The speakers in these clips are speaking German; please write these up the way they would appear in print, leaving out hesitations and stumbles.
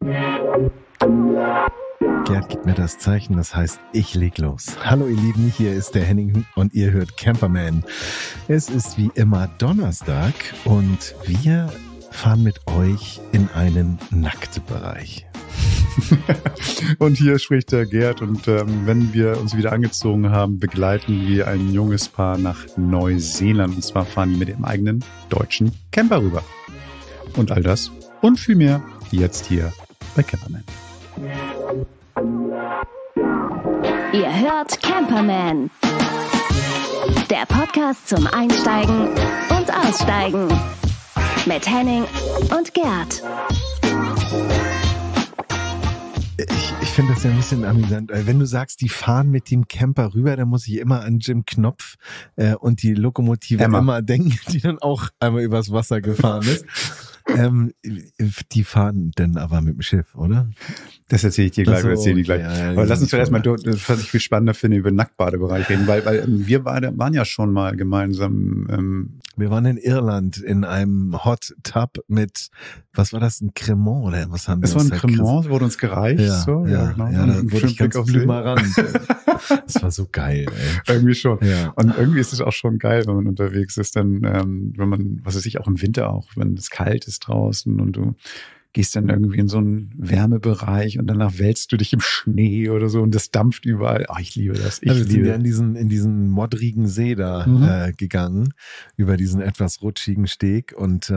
Gerd gibt mir das Zeichen, das heißt, ich leg los. Hallo ihr Lieben, hier ist der Henning und ihr hört Camperman. Es ist wie immer Donnerstag und wir fahren mit euch in einen Nacktbereich. Und hier spricht der Gerd und wenn wir uns wieder angezogen haben, begleiten wir ein junges Paar nach Neuseeland. Und zwar fahren die mit dem eigenen deutschen Camper rüber. Und all das und viel mehr jetzt hier bei Camperman. Ihr hört Camperman, der Podcast zum Einsteigen und Aussteigen mit Henning und Gerd. Ich finde das ja ein bisschen amüsant. Wenn du sagst, die fahren mit dem Camper rüber, dann muss ich immer an Jim Knopf und die Lokomotive Emma denken, die dann auch einmal übers Wasser gefahren ist. Die fahren dann aber mit dem Schiff, oder? Das erzähle ich dir gleich, Ja, aber lass uns zuerst mal, was ich viel spannender finde, über den Nacktbadebereich reden, weil wir beide waren ja schon mal gemeinsam. Wir waren in Irland in einem Hot Tub mit, was war das, ein Cremant oder was haben wir? Es war ein Cremant, wurde uns gereicht. Ja, so, genau. Ja, da wurde ich ganz blümerant. Das war so geil, ey. Irgendwie schon. Ja. Und irgendwie ist es auch schon geil, wenn man unterwegs ist, dann, wenn man, was weiß ich, auch im Winter auch, wenn es kalt ist draußen und du gehst dann irgendwie in so einen Wärmebereich und danach wälzt du dich im Schnee oder so und das dampft überall. Oh, ich liebe das. Wir sind ja in diesen modrigen See da gegangen, über diesen etwas rutschigen Steg und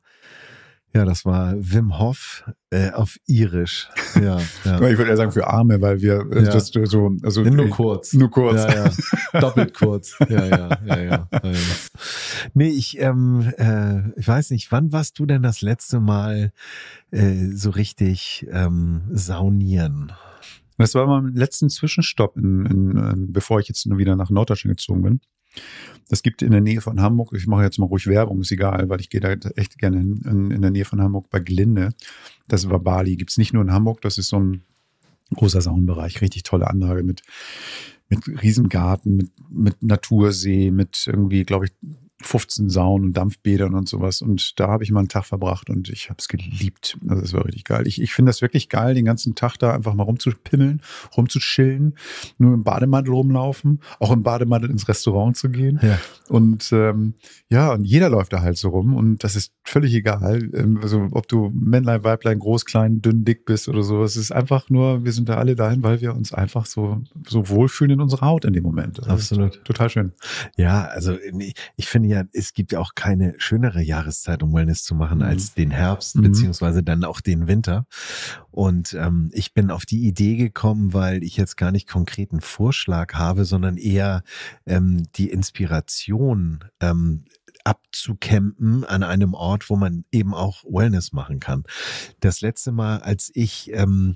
ja, das war Wim Hof auf Irisch. Ja. Ich würde eher sagen für Arme, weil wir das so, also nur kurz. Nur kurz. Ja. Doppelt kurz. Ja. Nee, ich weiß nicht, wann warst du denn das letzte Mal so richtig saunieren? Das war mein letzten Zwischenstopp, bevor ich jetzt wieder nach Norddeutschland gezogen bin. Das gibt in der Nähe von Hamburg, ich mache jetzt mal ruhig Werbung, ist egal, weil ich gehe da echt gerne hin, in der Nähe von Hamburg bei Glinde. Das war Bali, gibt es nicht nur in Hamburg, das ist so ein großer Saunenbereich, richtig tolle Anlage mit Riesengarten, mit Natursee, mit irgendwie, glaube ich, 15 Saunen und Dampfbädern und sowas. Und da habe ich mal einen Tag verbracht und ich habe es geliebt. Also das war richtig geil. Ich finde das wirklich geil, den ganzen Tag da einfach mal rumzupimmeln, rumzuchillen, nur im Bademantel rumlaufen, auch im Bademantel ins Restaurant zu gehen. Ja. Und und jeder läuft da halt so rum und das ist völlig egal. Also ob du Männlein, Weiblein, groß, klein, dünn, dick bist oder so. Es ist einfach nur, wir sind da alle dahin, weil wir uns einfach so wohlfühlen in unserer Haut in dem Moment. Also absolut. Total schön. Ja, also ich finde ja, es gibt ja auch keine schönere Jahreszeit, um Wellness zu machen, als den Herbst, beziehungsweise dann auch den Winter. Und ich bin auf die Idee gekommen, weil ich jetzt gar nicht konkreten Vorschlag habe, sondern eher die Inspiration abzucampen an einem Ort, wo man eben auch Wellness machen kann. Das letzte Mal, als ich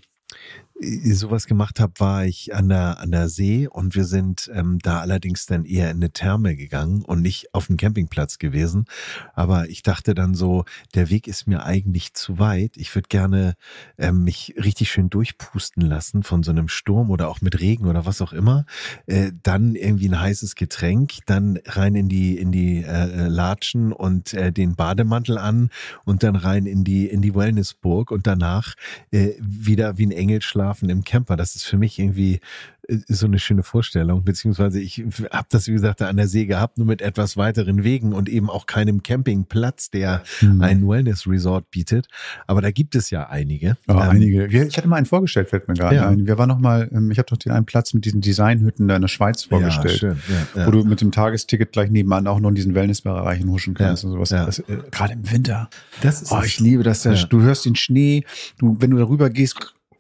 sowas gemacht habe, war ich an der See und wir sind da allerdings dann eher in eine Therme gegangen und nicht auf dem Campingplatz gewesen. Aber ich dachte dann so, der Weg ist mir eigentlich zu weit. Ich würde gerne mich richtig schön durchpusten lassen von so einem Sturm oder auch mit Regen oder was auch immer. Dann irgendwie ein heißes Getränk, dann rein in die Latschen und den Bademantel an und dann rein in die Wellnessburg und danach wieder wie ein Engel schlafen im Camper. Das ist für mich irgendwie so eine schöne Vorstellung, beziehungsweise ich habe das, wie gesagt, da an der See gehabt, nur mit etwas weiteren Wegen und eben auch keinem Campingplatz, der einen Wellness-Resort bietet. Aber da gibt es ja einige. Einige. Ich hatte mal einen vorgestellt, fällt mir gerade ein. Wir waren noch mal, ich habe doch den einen Platz mit diesen Designhütten da in der Schweiz vorgestellt, schön. Ja. Wo du mit dem Tagesticket gleich nebenan auch noch in diesen Wellnessbereichen huschen kannst und sowas. Ja. Gerade im Winter. Das ist ich liebe das. Du hörst den Schnee, wenn du darüber gehst,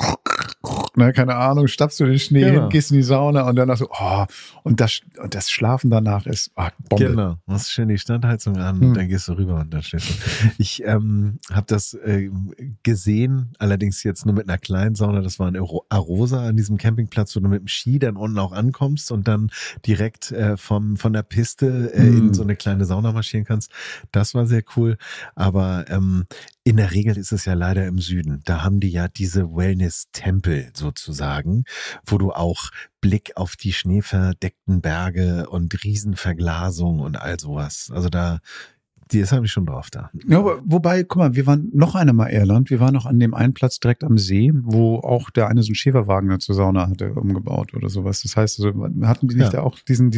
keine Ahnung, stapfst du den Schnee hin, gehst in die Sauna und danach so, und das Schlafen danach ist Bombe. Genau, machst schön die Standheizung an und dann gehst du rüber und dann stehst du. Ich habe das gesehen, allerdings jetzt nur mit einer kleinen Sauna, das war in Arosa an diesem Campingplatz, wo du mit dem Ski dann unten auch ankommst und dann direkt von der Piste in so eine kleine Sauna marschieren kannst. Das war sehr cool, aber in der Regel ist es ja leider im Süden. Da haben die ja diese Wellness-Tempel sozusagen, wo du auch Blick auf die schneeverdeckten Berge und Riesenverglasung und all sowas. Also da Das habe ich schon drauf da. Ja, aber wobei, guck mal, wir waren noch einmal Irland. Wir waren noch an dem einen Platz direkt am See, wo auch der eine so einen Schäferwagen zur Sauna hatte umgebaut oder sowas. Das heißt, also, hatten die nicht da auch diesen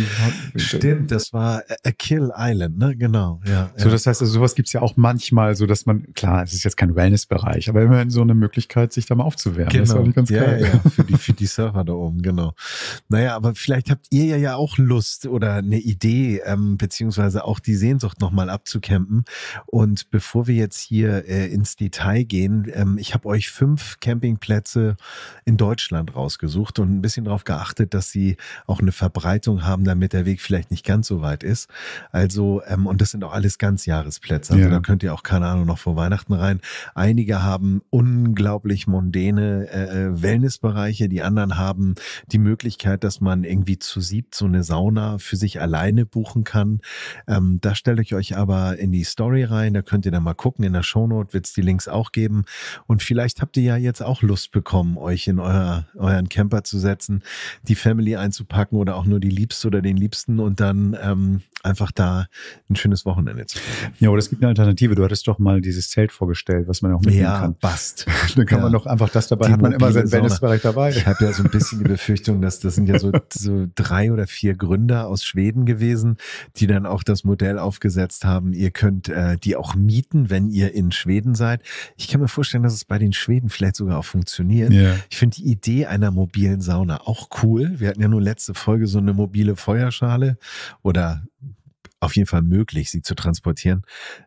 Stimmt, das war A Kill Island, ne? Genau, ja. So, das heißt, also sowas gibt's ja auch manchmal, so dass man, klar, es ist jetzt kein Wellnessbereich, aber immerhin so eine Möglichkeit, sich da mal aufzuwärmen. Genau. Das war nicht ganz geil. Ja, für die Surfer da oben, genau. Naja, aber vielleicht habt ihr ja auch Lust oder eine Idee, beziehungsweise auch die Sehnsucht nochmal abzucampen. Und bevor wir jetzt hier ins Detail gehen, ich habe euch 5 Campingplätze in Deutschland rausgesucht und ein bisschen darauf geachtet, dass sie auch eine Verbreitung haben, damit der Weg vielleicht nicht ganz so weit ist. Also, und das sind auch alles Ganzjahresplätze. Also da könnt ihr auch, keine Ahnung, noch vor Weihnachten rein. Einige haben unglaublich mondäne Wellnessbereiche, die anderen haben die Möglichkeit, dass man irgendwie zu 7 so eine Sauna für sich alleine buchen kann. Da stelle ich euch aber in die Story rein, da könnt ihr dann mal gucken, in der Shownote wird es die Links auch geben und vielleicht habt ihr ja jetzt auch Lust bekommen, euch in euren Camper zu setzen, die Family einzupacken oder auch nur die Liebste oder den Liebsten und dann einfach da ein schönes Wochenende zu haben. Ja, aber es gibt eine Alternative. Du hattest doch mal dieses Zelt vorgestellt, was man auch mitnehmen kann. Bast. Dann kann man doch einfach das dabei, hat man immer seinen Wellnessbereich dabei. Ich habe ja so ein bisschen die Befürchtung, dass das sind ja so 3 oder 4 Gründer aus Schweden gewesen, die dann auch das Modell aufgesetzt haben. Ihr könnt die auch mieten, wenn ihr in Schweden seid. Ich kann mir vorstellen, dass es bei den Schweden vielleicht sogar auch funktioniert. Yeah. Ich finde die Idee einer mobilen Sauna auch cool. Wir hatten ja nur letzte Folge so eine mobile Feuerschale oder auf jeden Fall möglich, sie zu transportieren.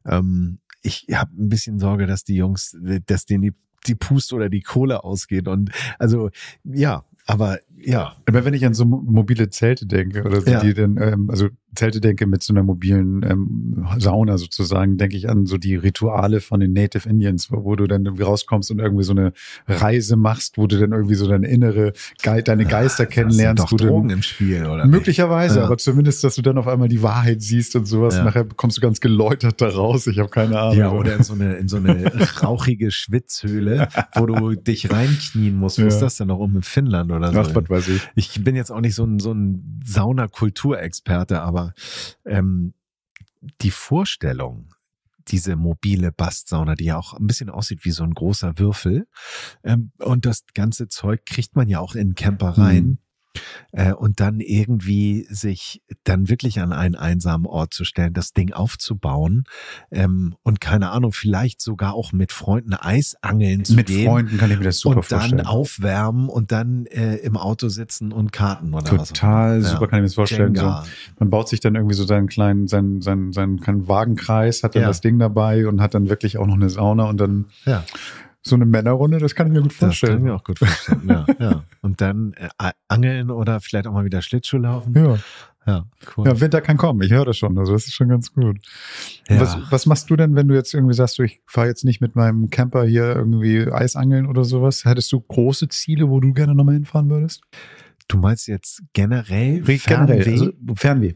Ich habe ein bisschen Sorge, dass die Jungs, dass denen die Pust oder die Kohle ausgeht. Und also ja, aber ja. Aber wenn ich an so mobile Zelte denke oder so, die dann, also Zelte denke mit so einer mobilen Sauna sozusagen, denke ich an so die Rituale von den Native Indians, wo du dann irgendwie rauskommst und irgendwie so eine Reise machst, wo du dann irgendwie so deine deine Geister kennenlernst. Da sind doch Drogen im Spiel, oder? Möglicherweise, aber zumindest, dass du dann auf einmal die Wahrheit siehst und sowas. Ja. Nachher kommst du ganz geläutert da raus. Ich habe keine Ahnung. Ja, oder in so eine rauchige Schwitzhöhle, wo du dich reinknien musst. Wo ist das denn noch in Finnland oder so? Ach, was weiß ich. Ich bin jetzt auch nicht so ein Saunakulturexperte, aber die Vorstellung, diese mobile Bastsauna, die ja auch ein bisschen aussieht wie so ein großer Würfel, und das ganze Zeug kriegt man ja auch in den Camper rein. Und dann irgendwie sich dann wirklich an einen einsamen Ort zu stellen, das Ding aufzubauen und keine Ahnung, vielleicht sogar auch mit Freunden Eisangeln zu gehen. Mit Freunden kann ich mir das super vorstellen. Und dann aufwärmen und dann im Auto sitzen und Karten oder was. Total super kann ich mir das vorstellen. So, man baut sich dann irgendwie so seinen kleinen Wagenkreis, hat dann das Ding dabei und hat dann wirklich auch noch eine Sauna und dann so eine Männerrunde, das kann ich mir gut vorstellen. Das kann ich mir auch gut vorstellen, ja. Und dann angeln oder vielleicht auch mal wieder Schlittschuh laufen. Ja, cool. Ja, Winter kann kommen, ich höre das schon, also das ist schon ganz gut. Ja. Was machst du denn, wenn du jetzt irgendwie sagst, ich fahre jetzt nicht mit meinem Camper hier irgendwie Eisangeln oder sowas? Hättest du große Ziele, wo du gerne nochmal hinfahren würdest? Du meinst jetzt generell Fernweh? Also Fernweh.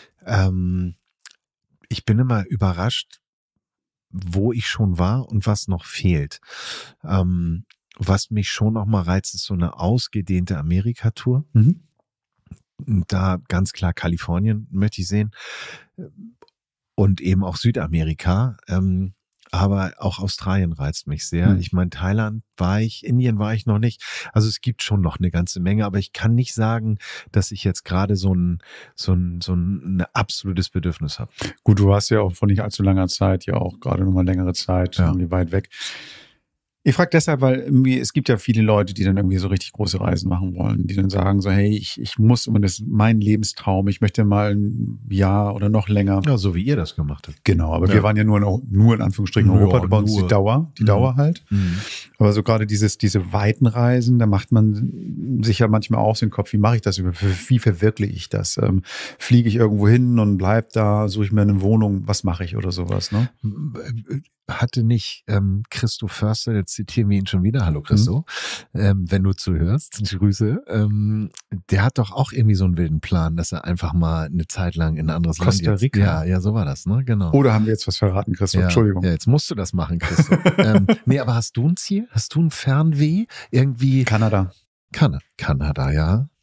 Ich bin immer überrascht, wo ich schon war und was noch fehlt. Was mich schon noch mal reizt, ist so eine ausgedehnte Amerika-Tour. Da ganz klar Kalifornien möchte ich sehen und eben auch Südamerika. Aber auch Australien reizt mich sehr. Ich meine, Thailand war ich, Indien war ich noch nicht. Also es gibt schon noch eine ganze Menge, aber ich kann nicht sagen, dass ich jetzt gerade so ein absolutes Bedürfnis habe. Gut, du warst ja auch vor nicht allzu langer Zeit, ja auch gerade noch mal längere Zeit, irgendwie weit weg. Ich frage deshalb, weil irgendwie, es gibt ja viele Leute, die dann irgendwie so richtig große Reisen machen wollen, die dann sagen so, hey, ich muss, und das ist mein Lebenstraum, ich möchte mal ein Jahr oder noch länger. Ja, so wie ihr das gemacht habt. Genau, aber wir waren ja nur in Anführungsstrichen Europa, bei uns die Dauer halt. Aber so gerade diese weiten Reisen, da macht man sich ja manchmal auch so den Kopf, wie mache ich das, wie verwirkliche ich das? Fliege ich irgendwo hin und bleib da, suche ich mir eine Wohnung, was mache ich oder sowas, ne? Hatte nicht Christo Förster, jetzt zitieren wir ihn schon wieder, hallo Christo, wenn du zuhörst, Grüße, der hat doch auch irgendwie so einen wilden Plan, dass er einfach mal eine Zeit lang in ein anderes Land Costa Rica. Ja, so war das, ne, genau. Oder haben wir jetzt was verraten, Christo? Ja, Entschuldigung. Ja, jetzt musst du das machen, Christo. Nee, aber hast du ein Ziel? Hast du ein Fernweh? Irgendwie? Kanada, ja.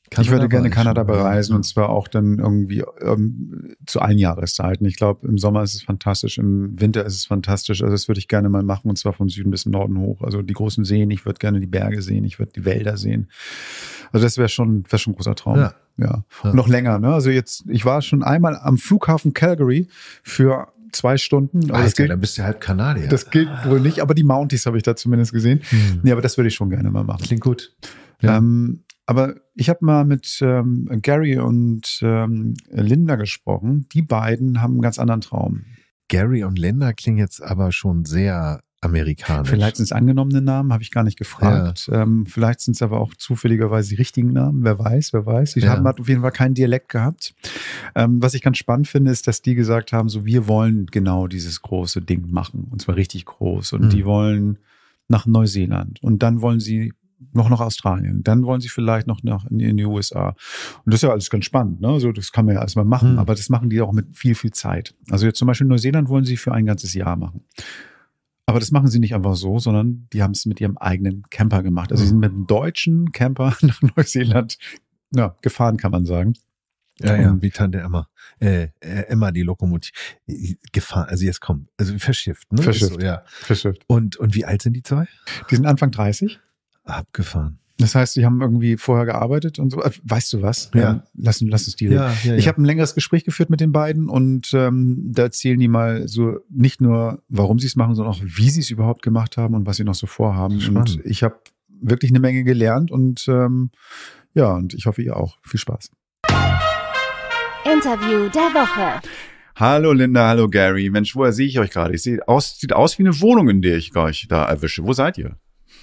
Ich würde gerne Kanada bereisen und zwar auch dann irgendwie zu allen Jahreszeiten. Ich glaube, im Sommer ist es fantastisch, im Winter ist es fantastisch. Also das würde ich gerne mal machen und zwar von Süden bis Norden hoch. Also die großen Seen, ich würde gerne die Berge sehen, ich würde die Wälder sehen. Also das wäre schon ein großer Traum. Ja. Und noch länger, ne? Also ich war schon einmal am Flughafen Calgary für 2 Stunden. Aber dann bist du halt Kanadier. Das gilt wohl nicht, aber die Mounties habe ich da zumindest gesehen. Nee, aber das würde ich schon gerne mal machen. Klingt gut. Ja. Aber ich habe mal mit Gary und Linda gesprochen. Die beiden haben einen ganz anderen Traum. Gary und Linda klingen jetzt aber schon sehr amerikanisch. Vielleicht sind es angenommene Namen, habe ich gar nicht gefragt. Ja. Vielleicht sind es aber auch zufälligerweise die richtigen Namen. Wer weiß. Die haben auf jeden Fall keinen Dialekt gehabt. Was ich ganz spannend finde, ist, dass die gesagt haben, so wir wollen genau dieses große Ding machen. Und zwar richtig groß. Und die wollen nach Neuseeland. Und dann wollen sie noch nach Australien. Dann wollen sie vielleicht noch in die USA. Und das ist ja alles ganz spannend, ne? Also das kann man ja alles mal machen, aber das machen die auch mit viel, viel Zeit. Also jetzt zum Beispiel Neuseeland wollen sie für ein ganzes Jahr machen. Aber das machen sie nicht einfach so, sondern die haben es mit ihrem eigenen Camper gemacht. Also sie sind mit einem deutschen Camper nach Neuseeland gefahren, kann man sagen. Ja, wie Tante Emma. Emma, die Lokomotive. Gefahren, also jetzt komm, also verschifft, ne? Verschifft, so, ja. Verschifft. Und wie alt sind die zwei? Die sind Anfang 30. Abgefahren. Das heißt, sie haben irgendwie vorher gearbeitet und so. Weißt du was? Ja. Lass uns die reden. Ja. Ich habe ein längeres Gespräch geführt mit den beiden und da erzählen die mal so nicht nur, warum sie es machen, sondern auch, wie sie es überhaupt gemacht haben und was sie noch so vorhaben. Spannend. Und ich habe wirklich eine Menge gelernt und und ich hoffe, ihr auch. Viel Spaß. Interview der Woche. Hallo Linda, hallo Gary. Mensch, woher sehe ich euch gerade? Sieht aus wie eine Wohnung, in der ich euch da erwische. Wo seid ihr?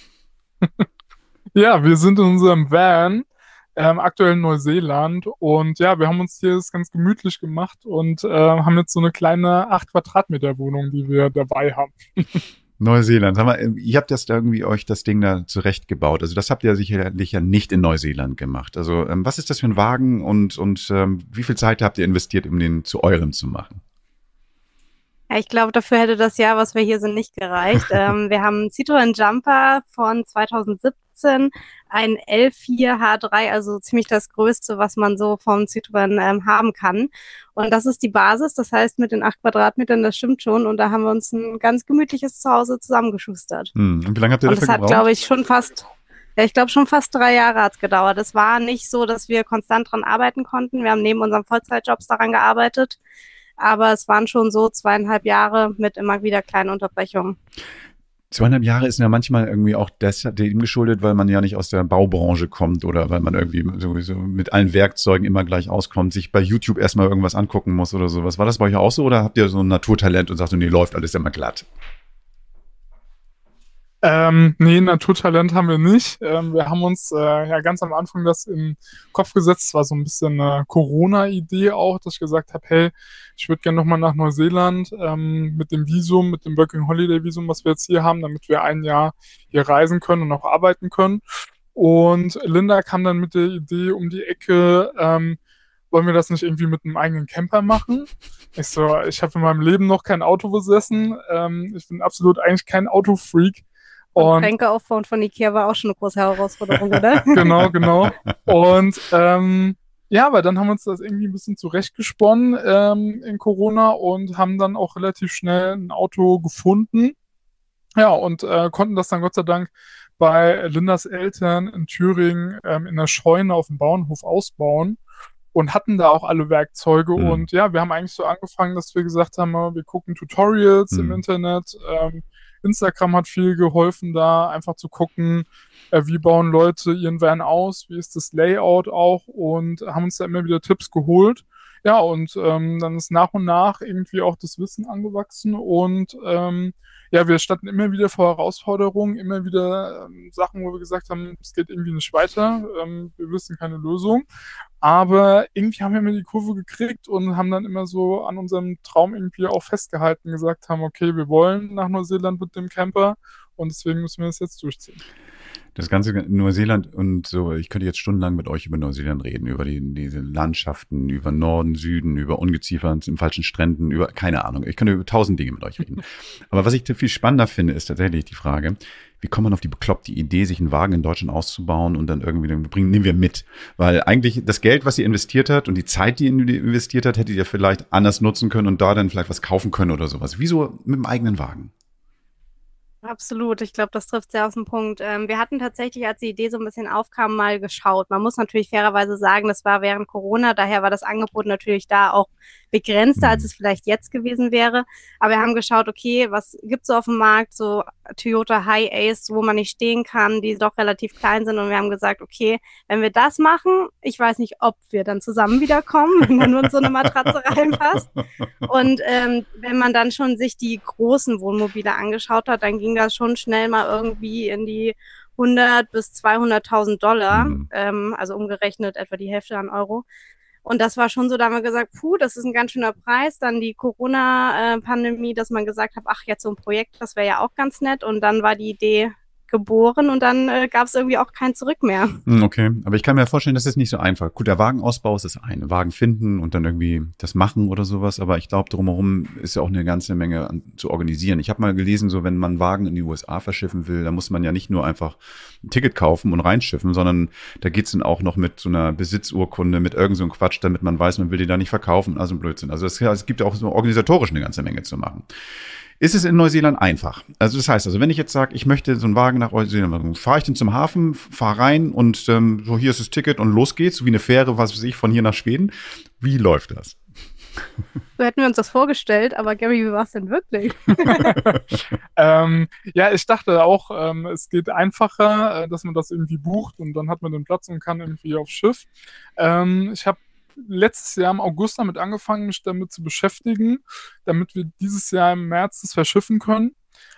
Ja, wir sind in unserem Van, aktuell in Neuseeland und ja, wir haben uns hier das ganz gemütlich gemacht und haben jetzt so eine kleine 8 Quadratmeter Wohnung, die wir dabei haben. Neuseeland. Sag mal, ihr habt das irgendwie euch das Ding da zurechtgebaut. Also das habt ihr sicherlich ja nicht in Neuseeland gemacht. Also was ist das für ein Wagen und wie viel Zeit habt ihr investiert, um den zu eurem zu machen? Ja, ich glaube, dafür hätte das Jahr, was wir hier sind, nicht gereicht. Wir haben einen Citroën Jumper von 2017, ein L4 H3, also ziemlich das Größte, was man so vom Citroën haben kann. Und das ist die Basis, das heißt mit den 8 Quadratmetern, das stimmt schon. Und da haben wir uns ein ganz gemütliches Zuhause zusammengeschustert. Und wie lange habt ihr dafür gebraucht? Das hat, glaube ich, schon fast 3 Jahre hat's gedauert. Es war nicht so, dass wir konstant dran arbeiten konnten. Wir haben neben unseren Vollzeitjobs daran gearbeitet. Aber es waren schon so 2,5 Jahre mit immer wieder kleinen Unterbrechungen. 2,5 Jahre ist ja manchmal irgendwie auch dem geschuldet, weil man ja nicht aus der Baubranche kommt oder weil man irgendwie sowieso mit allen Werkzeugen immer gleich auskommt, sich bei YouTube erstmal irgendwas angucken muss oder sowas. War das bei euch auch so oder habt ihr so ein Naturtalent und sagt, nee, läuft alles immer glatt? Nee, Naturtalent haben wir nicht. Wir haben uns ganz am Anfang das in den Kopf gesetzt. Es war so ein bisschen eine Corona-Idee auch, dass ich gesagt habe, hey, ich würde gerne nochmal nach Neuseeland mit dem Visum, mit dem Working Holiday Visum, was wir jetzt hier haben, damit wir ein Jahr hier reisen können und auch arbeiten können. Und Linda kam dann mit der Idee um die Ecke, wollen wir das nicht irgendwie mit einem eigenen Camper machen? Ich habe in meinem Leben noch kein Auto besessen. Ich bin absolut eigentlich kein Autofreak. Und Schränke aufbauen von Ikea war auch schon eine große Herausforderung, oder? Genau. Und aber dann haben wir uns das irgendwie ein bisschen zurechtgesponnen in Corona und haben dann auch relativ schnell ein Auto gefunden. Ja, und konnten das dann Gott sei Dank bei Lindas Eltern in Thüringen in der Scheune auf dem Bauernhof ausbauen und hatten da auch alle Werkzeuge. Und ja, wir haben eigentlich so angefangen, dass wir gesagt haben, wir gucken Tutorials im Internet. Instagram hat viel geholfen, da einfach zu gucken, wie bauen Leute ihren Van aus, wie ist das Layout auch und haben uns da immer wieder Tipps geholt. Ja, und dann ist nach und nach irgendwie auch das Wissen angewachsen und wir standen immer wieder vor Herausforderungen, immer wieder Sachen, wo wir gesagt haben, es geht irgendwie nicht weiter, wir wissen keine Lösung. Aber irgendwie haben wir immer die Kurve gekriegt und haben dann immer so an unserem Traum irgendwie auch festgehalten, gesagt haben, okay, wir wollen nach Neuseeland mit dem Camper und deswegen müssen wir das jetzt durchziehen. Das ganze Neuseeland und so, ich könnte jetzt stundenlang mit euch über Neuseeland reden, über diese Landschaften, über Norden, Süden, über Ungeziefer in falschen Stränden, über, keine Ahnung, ich könnte über 1000 Dinge mit euch reden. Aber was ich viel spannender finde, ist tatsächlich die Frage, wie kommt man auf die bekloppte Idee, sich einen Wagen in Deutschland auszubauen und dann irgendwie nehmen wir mit? Weil eigentlich das Geld, was ihr investiert habt und die Zeit, die ihr investiert habt, hättet ihr vielleicht anders nutzen können und da dann vielleicht was kaufen können oder sowas. Wieso mit dem eigenen Wagen? Absolut, ich glaube, das trifft sehr auf den Punkt. Wir hatten tatsächlich, als die Idee so ein bisschen aufkam, mal geschaut. Man muss natürlich fairerweise sagen, das war während Corona, daher war das Angebot natürlich da auch begrenzter, als es vielleicht jetzt gewesen wäre. Aber wir haben geschaut, okay, was gibt's so auf dem Markt, so Toyota High Ace, wo man nicht stehen kann, die doch relativ klein sind. Und wir haben gesagt, okay, wenn wir das machen, ich weiß nicht, ob wir dann zusammen wiederkommen, wenn man nur in so eine Matratze reinpasst. Und wenn man dann schon sich die großen Wohnmobile angeschaut hat, dann ging das schon schnell mal irgendwie in die 100 bis 200.000 Dollar, also umgerechnet etwa die Hälfte an Euro. Und das war schon so, da haben wir gesagt, puh, das ist ein ganz schöner Preis. Dann die Corona-Pandemie, dass man gesagt hat, ach, jetzt so ein Projekt, das wäre ja auch ganz nett. Und dann war die Idee geboren und dann gab es irgendwie auch kein Zurück mehr. Okay, aber ich kann mir vorstellen, das ist nicht so einfach. Gut, der Wagenausbau ist das eine. Wagen finden und dann irgendwie das machen oder sowas. Aber ich glaube, drumherum ist ja auch eine ganze Menge zu organisieren. Ich habe mal gelesen, so wenn man einen Wagen in die USA verschiffen will, dann muss man ja nicht nur einfach ein Ticket kaufen und reinschiffen, sondern da geht's dann auch noch mit so einer Besitzurkunde, mit irgend so einem Quatsch, damit man weiß, man will die da nicht verkaufen. Also ein Blödsinn. Also es gibt ja auch so organisatorisch eine ganze Menge zu machen. Ist es in Neuseeland einfach? Also das heißt, also wenn ich jetzt sage, ich möchte so einen Wagen nach Neuseeland machen, fahre ich den zum Hafen, fahre rein und so hier ist das Ticket und los geht's, so wie eine Fähre, was weiß ich, von hier nach Schweden. Wie läuft das? So hätten wir uns das vorgestellt, aber Gary, wie war es denn wirklich? Ja, ich dachte auch, es geht einfacher, dass man das irgendwie bucht und dann hat man den Platz und kann irgendwie aufs Schiff. Ich habe letztes Jahr im August damit angefangen, mich damit zu beschäftigen, damit wir dieses Jahr im März das verschiffen können.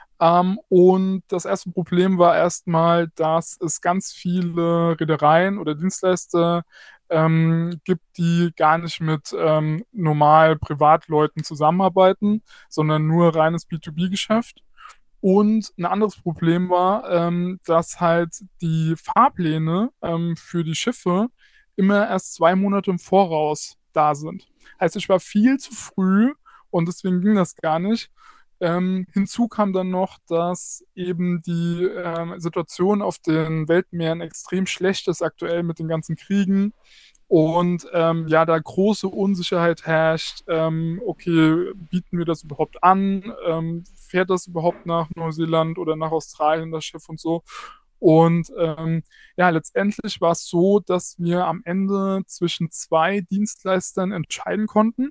Und das erste Problem war erstmal, dass es ganz viele Reedereien oder Dienstleister gibt, die gar nicht mit normal Privatleuten zusammenarbeiten, sondern nur reines B2B-Geschäft. Und ein anderes Problem war, dass halt die Fahrpläne für die Schiffe immer erst 2 Monate im Voraus da sind. Heißt, ich war viel zu früh und deswegen ging das gar nicht. Hinzu kam dann noch, dass eben die Situation auf den Weltmeeren extrem schlecht ist aktuell mit den ganzen Kriegen und ja, da große Unsicherheit herrscht. Okay, bieten wir das überhaupt an? Fährt das überhaupt nach Neuseeland oder nach Australien, das Schiff und so? Und ja, letztendlich war es so, dass wir am Ende zwischen 2 Dienstleistern entscheiden konnten.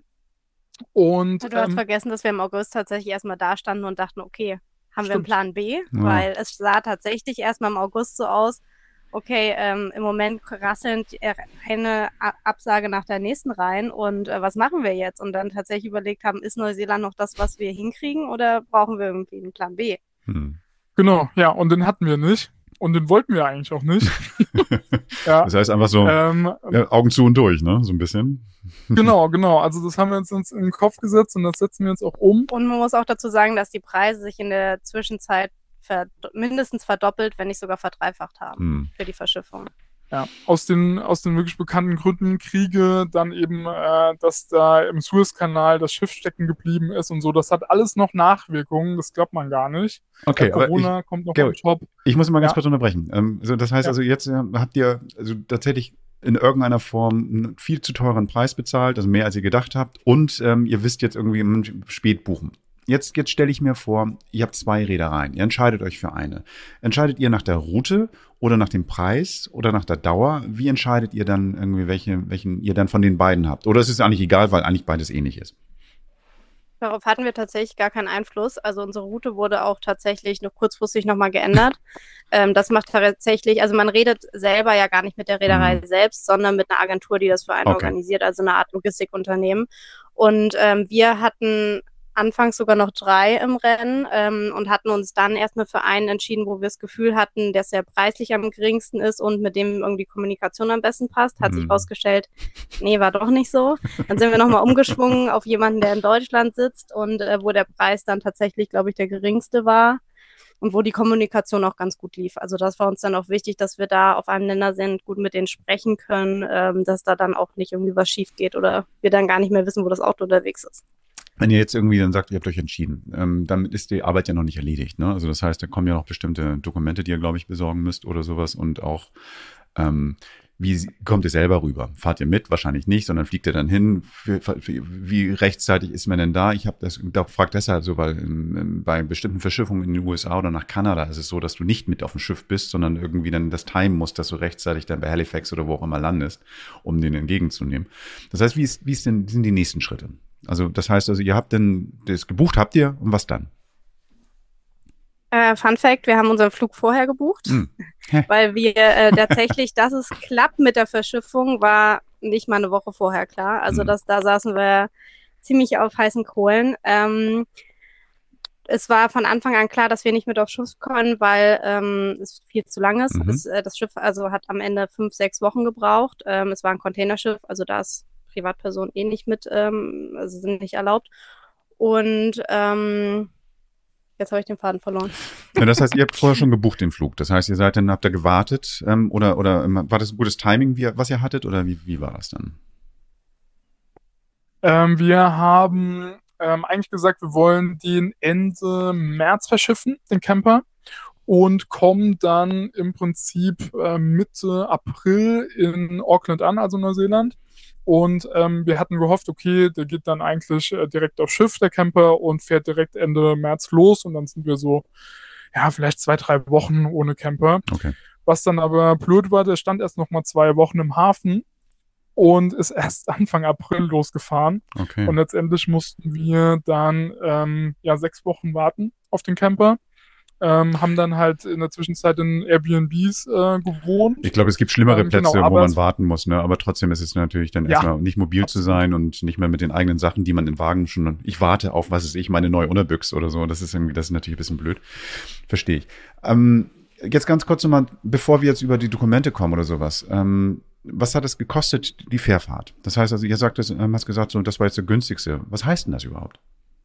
Und Du hast vergessen, dass wir im August tatsächlich erstmal da standen und dachten, okay, haben wir einen Stimmt. Plan B? Ja. Weil es sah tatsächlich erstmal im August so aus, okay, im Moment rasseln eine Absage nach der nächsten rein und was machen wir jetzt? Und dann tatsächlich überlegt haben, ist Neuseeland noch das, was wir hinkriegen oder brauchen wir irgendwie einen Plan B? genau, ja, und den hatten wir nicht. Und den wollten wir eigentlich auch nicht. Ja, Das heißt einfach so ja, Augen zu und durch, ne? So ein bisschen. genau. Also das haben wir uns in den Kopf gesetzt und das setzen wir jetzt auch um. Und man muss auch dazu sagen, dass die Preise sich in der Zwischenzeit mindestens verdoppelt, wenn nicht sogar verdreifacht haben für die Verschiffung. Ja, aus den wirklich bekannten Gründen, Kriege, dann eben, dass da im Suezkanal das Schiff stecken geblieben ist und so. Das hat alles noch Nachwirkungen, das glaubt man gar nicht. Okay, aber Corona kommt noch Gary, on top. ich muss mal ganz Ja. kurz unterbrechen. So, das heißt Ja. also, jetzt habt ihr also tatsächlich in irgendeiner Form einen viel zu teuren Preis bezahlt, also mehr als ihr gedacht habt, und ihr wisst jetzt irgendwie spät buchen. Jetzt stelle ich mir vor, ihr habt 2 Reedereien, ihr entscheidet euch für eine. Entscheidet ihr nach der Route oder nach dem Preis oder nach der Dauer? Wie entscheidet ihr dann irgendwie, welchen ihr dann von den beiden habt? Oder ist es eigentlich egal, weil eigentlich beides ähnlich ist? Darauf hatten wir tatsächlich gar keinen Einfluss. Also unsere Route wurde auch tatsächlich noch kurzfristig nochmal geändert. Das macht tatsächlich, also man redet selber ja gar nicht mit der Reederei selbst, sondern mit einer Agentur, die das für einen organisiert, also eine Art Logistikunternehmen. Und wir hatten anfangs sogar noch 3 im Rennen und hatten uns dann erstmal für einen entschieden, wo wir das Gefühl hatten, dass er preislich am geringsten ist und mit dem irgendwie Kommunikation am besten passt. Hat sich rausgestellt, nee, war doch nicht so. Dann sind wir nochmal umgeschwungen auf jemanden, der in Deutschland sitzt und wo der Preis dann tatsächlich, glaube ich, der geringste war und wo die Kommunikation auch ganz gut lief. Also das war uns dann auch wichtig, dass wir da auf einem Nenner sind, gut mit denen sprechen können, dass da dann auch nicht irgendwie was schief geht oder wir dann gar nicht mehr wissen, wo das Auto unterwegs ist. Wenn ihr jetzt irgendwie dann sagt, ihr habt euch entschieden, damit ist die Arbeit ja noch nicht erledigt, ne? Also das heißt, da kommen ja noch bestimmte Dokumente, die ihr, glaube ich, besorgen müsst oder sowas und auch, wie kommt ihr selber rüber? Fahrt ihr mit? Wahrscheinlich nicht, sondern fliegt ihr dann hin? Wie rechtzeitig ist man denn da? Ich habe das fragt deshalb so, weil bei bestimmten Verschiffungen in den USA oder nach Kanada ist es so, dass du nicht mit auf dem Schiff bist, sondern irgendwie dann das timen musst, dass du rechtzeitig dann bei Halifax oder wo auch immer landest, um den entgegenzunehmen. Das heißt, wie sind die nächsten Schritte? Also das heißt, ihr habt denn das gebucht, habt ihr und was dann? Fun Fact, wir haben unseren Flug vorher gebucht, weil wir tatsächlich, dass es klappt mit der Verschiffung, war nicht mal eine Woche vorher klar. Also da saßen wir ziemlich auf heißen Kohlen. Es war von Anfang an klar, dass wir nicht mit aufs Schiff können, weil es viel zu lang ist. Das Schiff also hat am Ende 5-6 Wochen gebraucht. Es war ein Containerschiff, also da ist Privatpersonen eh nicht mit, also sind nicht erlaubt. Und jetzt habe ich den Faden verloren. Ja, das heißt, ihr habt vorher schon gebucht den Flug. Das heißt, habt ihr gewartet oder war das ein gutes Timing, was ihr hattet oder wie war das dann? Wir haben eigentlich gesagt, wir wollen den Ende März verschiffen, den Camper, und kommen dann im Prinzip Mitte April in Auckland an, also Neuseeland. Und wir hatten gehofft, okay, der geht dann eigentlich direkt aufs Schiff, der Camper, und fährt direkt Ende März los. Und dann sind wir so, ja, vielleicht 2-3 Wochen ohne Camper. Okay. Was dann aber blöd war, der stand erst noch mal 2 Wochen im Hafen und ist erst Anfang April losgefahren. Okay. Und letztendlich mussten wir dann 6 Wochen warten auf den Camper. Haben dann halt in der Zwischenzeit in Airbnbs gewohnt. Ich glaube, es gibt schlimmere Plätze, genau, wo man warten muss, ne? Aber trotzdem ist es natürlich dann erstmal nicht mobil absolut zu sein und nicht mehr mit den eigenen Sachen, die man im Wagen schon, ich warte auf, was weiß ich, meine neue Unterbüchs oder so. Das ist natürlich ein bisschen blöd. Verstehe ich. Jetzt ganz kurz nochmal, bevor wir jetzt über die Dokumente kommen oder sowas. Was hat es gekostet, die Fährfahrt? Das heißt also, ihr hast gesagt, so, das war jetzt der günstigste. Was heißt denn das überhaupt?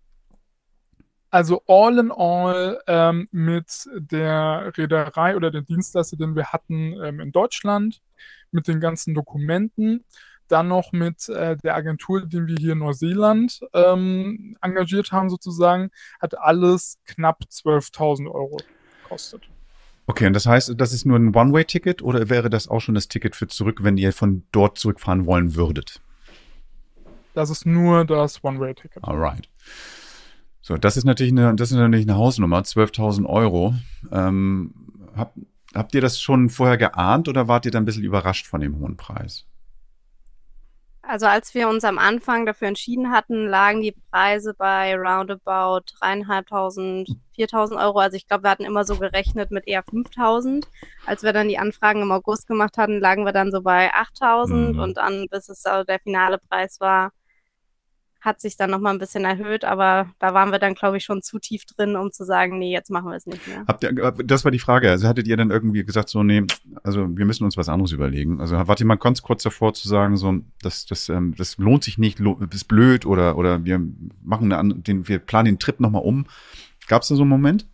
Also all in all mit der Reederei oder der Dienstleister, den wir hatten in Deutschland, mit den ganzen Dokumenten, dann noch mit der Agentur, den wir hier in Neuseeland engagiert haben sozusagen, hat alles knapp 12.000 Euro gekostet. Okay, und das heißt, das ist nur ein One-Way-Ticket oder wäre das auch schon das Ticket für zurück, wenn ihr von dort zurückfahren wollen würdet? Das ist nur das One-Way-Ticket. Alright. So, das ist natürlich eine Hausnummer, 12.000 Euro. Habt ihr das schon vorher geahnt oder wart ihr dann ein bisschen überrascht von dem hohen Preis? Also als wir uns am Anfang dafür entschieden hatten, lagen die Preise bei roundabout 3.500, 4.000 Euro. Also ich glaube, wir hatten immer so gerechnet mit eher 5.000. Als wir dann die Anfragen im August gemacht hatten, lagen wir dann so bei 8.000 und dann, bis es der finale Preis war, hat sich dann nochmal ein bisschen erhöht, aber da waren wir dann, glaube ich, schon zu tief drin, um zu sagen, nee, jetzt machen wir es nicht mehr. Das war die Frage. Also hattet ihr dann irgendwie gesagt, so, nee, also wir müssen uns was anderes überlegen? Also wart ihr mal ganz kurz davor zu sagen, so, das lohnt sich nicht, ist blöd oder wir machen wir planen den Trip nochmal um. Gab es da so einen Moment?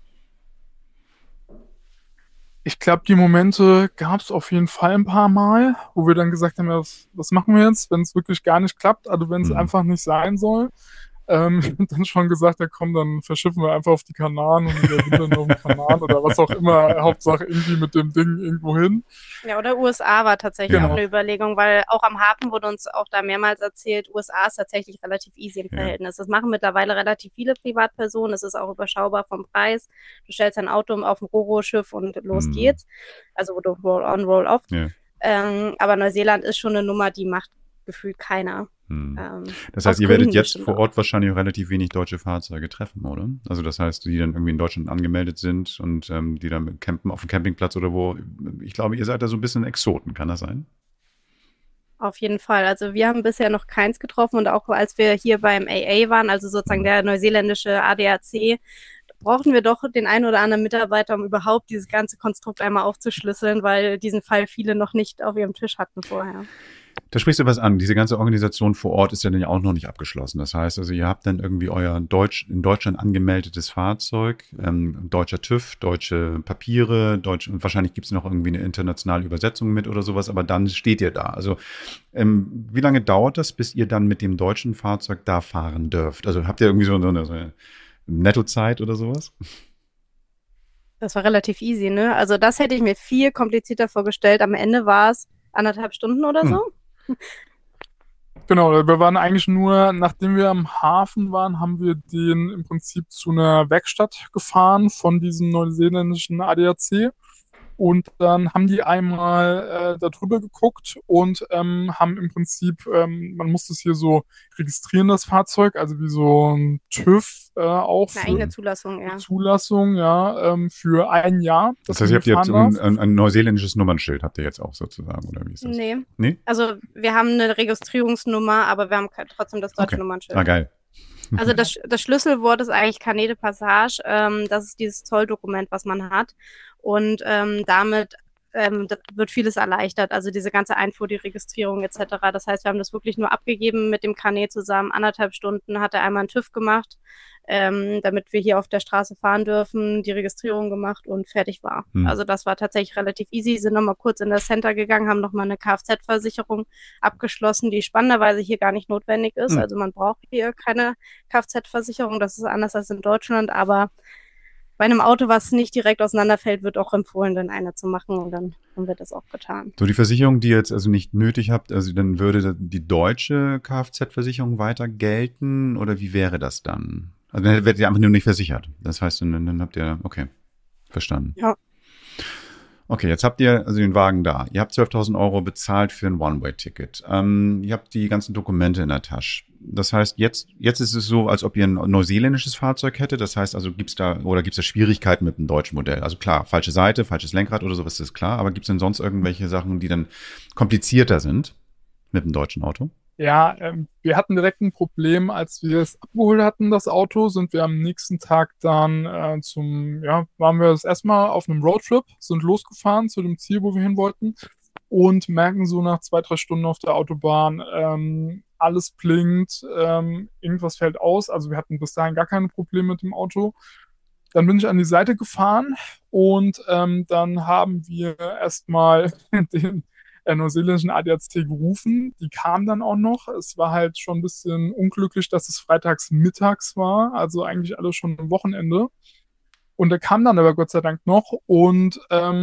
Ich glaube, die Momente gab es auf jeden Fall ein paar Mal, wo wir dann gesagt haben, ja, was machen wir jetzt, wenn es wirklich gar nicht klappt, also wenn es einfach nicht sein soll. Ich habe dann schon gesagt, ja komm, dann verschiffen wir einfach auf die Kanaren und wir wintern auf dem Kanal oder was auch immer, Hauptsache irgendwie mit dem Ding irgendwo hin. Ja, oder USA war tatsächlich auch eine Überlegung, weil auch am Hafen wurde uns auch da mehrmals erzählt, USA ist tatsächlich relativ easy im Verhältnis. Das machen mittlerweile relativ viele Privatpersonen, es ist auch überschaubar vom Preis. Du stellst dein Auto auf ein Roro-Schiff und los geht's. Also wo du Roll-on, Roll-off. Ja. Aber Neuseeland ist schon eine Nummer, die macht gefühlt keiner. Das heißt, ihr werdet jetzt vor Ort wahrscheinlich auch relativ wenig deutsche Fahrzeuge treffen, oder? Also das heißt, die dann irgendwie in Deutschland angemeldet sind und die dann campen auf dem Campingplatz oder wo. Ich glaube, ihr seid da so ein bisschen Exoten, kann das sein? Auf jeden Fall. Also wir haben bisher noch keins getroffen und auch als wir hier beim AA waren, also sozusagen der neuseeländische ADAC, brauchten wir doch den einen oder anderen Mitarbeiter, um überhaupt dieses ganze Konstrukt einmal aufzuschlüsseln, weil diesen Fall viele noch nicht auf ihrem Tisch hatten vorher. Da sprichst du was an. Diese ganze Organisation vor Ort ist ja dann ja auch noch nicht abgeschlossen. Das heißt also, ihr habt dann irgendwie euer in Deutschland angemeldetes Fahrzeug, deutscher TÜV, deutsche Papiere, und wahrscheinlich gibt es noch irgendwie eine internationale Übersetzung mit oder sowas, aber dann steht ihr da. Also wie lange dauert das, bis ihr dann mit dem deutschen Fahrzeug da fahren dürft? Also habt ihr irgendwie so eine Nettozeit oder sowas? Das war relativ easy, ne? Also das hätte ich mir viel komplizierter vorgestellt. Am Ende war es 1,5 Stunden oder so. Genau, wir waren eigentlich nur, nachdem wir am Hafen waren, haben wir den im Prinzip zu einer Werkstatt gefahren von diesem neuseeländischen ADAC. Und dann haben die einmal da drüber geguckt und haben im Prinzip, man musste es hier so registrieren, das Fahrzeug, also wie so ein TÜV auch Eine für eigene Zulassung, ja. Zulassung, ja, für ein Jahr. Das heißt, ihr habt jetzt ein neuseeländisches Nummernschild, habt ihr jetzt auch sozusagen, oder wie ist das? Nee. Also wir haben eine Registrierungsnummer, aber wir haben trotzdem das deutsche Nummernschild. Ah, geil. Also das Schlüsselwort ist eigentlich Carnet de Passage. Das ist dieses Zolldokument, was man hat. Und damit wird vieles erleichtert. Also diese ganze Einfuhr, die Registrierung etc. Das heißt, wir haben das wirklich nur abgegeben mit dem Carnet zusammen. 1,5 Stunden hat er einmal einen TÜV gemacht, damit wir hier auf der Straße fahren dürfen, die Registrierung gemacht und fertig war. Also das war tatsächlich relativ easy. Sind nochmal kurz in das Center gegangen, haben nochmal eine Kfz-Versicherung abgeschlossen, die spannenderweise hier gar nicht notwendig ist. Also man braucht hier keine Kfz-Versicherung. Das ist anders als in Deutschland, aber bei einem Auto, was nicht direkt auseinanderfällt, wird auch empfohlen, dann eine zu machen und dann haben wir das auch getan. So, die Versicherung, die ihr jetzt also nicht nötig habt, also dann würde die deutsche Kfz-Versicherung weiter gelten oder wie wäre das dann? Also dann werdet ihr einfach nur nicht versichert. Das heißt, dann habt ihr, okay, verstanden. Ja. Okay, jetzt habt ihr also den Wagen da. Ihr habt 12.000 € bezahlt für ein One-Way-Ticket. Ihr habt die ganzen Dokumente in der Tasche. Das heißt, jetzt ist es so, als ob ihr ein neuseeländisches Fahrzeug hättet. Das heißt also, gibt's da Schwierigkeiten mit dem deutschen Modell? Also klar, falsche Seite, falsches Lenkrad oder sowas ist klar. Aber gibt's denn sonst irgendwelche Sachen, die dann komplizierter sind mit dem deutschen Auto? Ja, wir hatten direkt ein Problem, als wir es abgeholt hatten, das Auto, sind wir am nächsten Tag dann waren wir das erstmal auf einem Roadtrip, sind losgefahren zu dem Ziel, wo wir hin wollten und merken so nach 2-3 Stunden auf der Autobahn, alles blinkt, irgendwas fällt aus. Also wir hatten bis dahin gar keine Probleme mit dem Auto. Dann bin ich an die Seite gefahren und dann haben wir erstmal den neuseeländischen ADAC gerufen. Die kam dann auch noch. Es war halt schon ein bisschen unglücklich, dass es freitags mittags war, also eigentlich alles schon am Wochenende. Und der kam dann aber Gott sei Dank noch und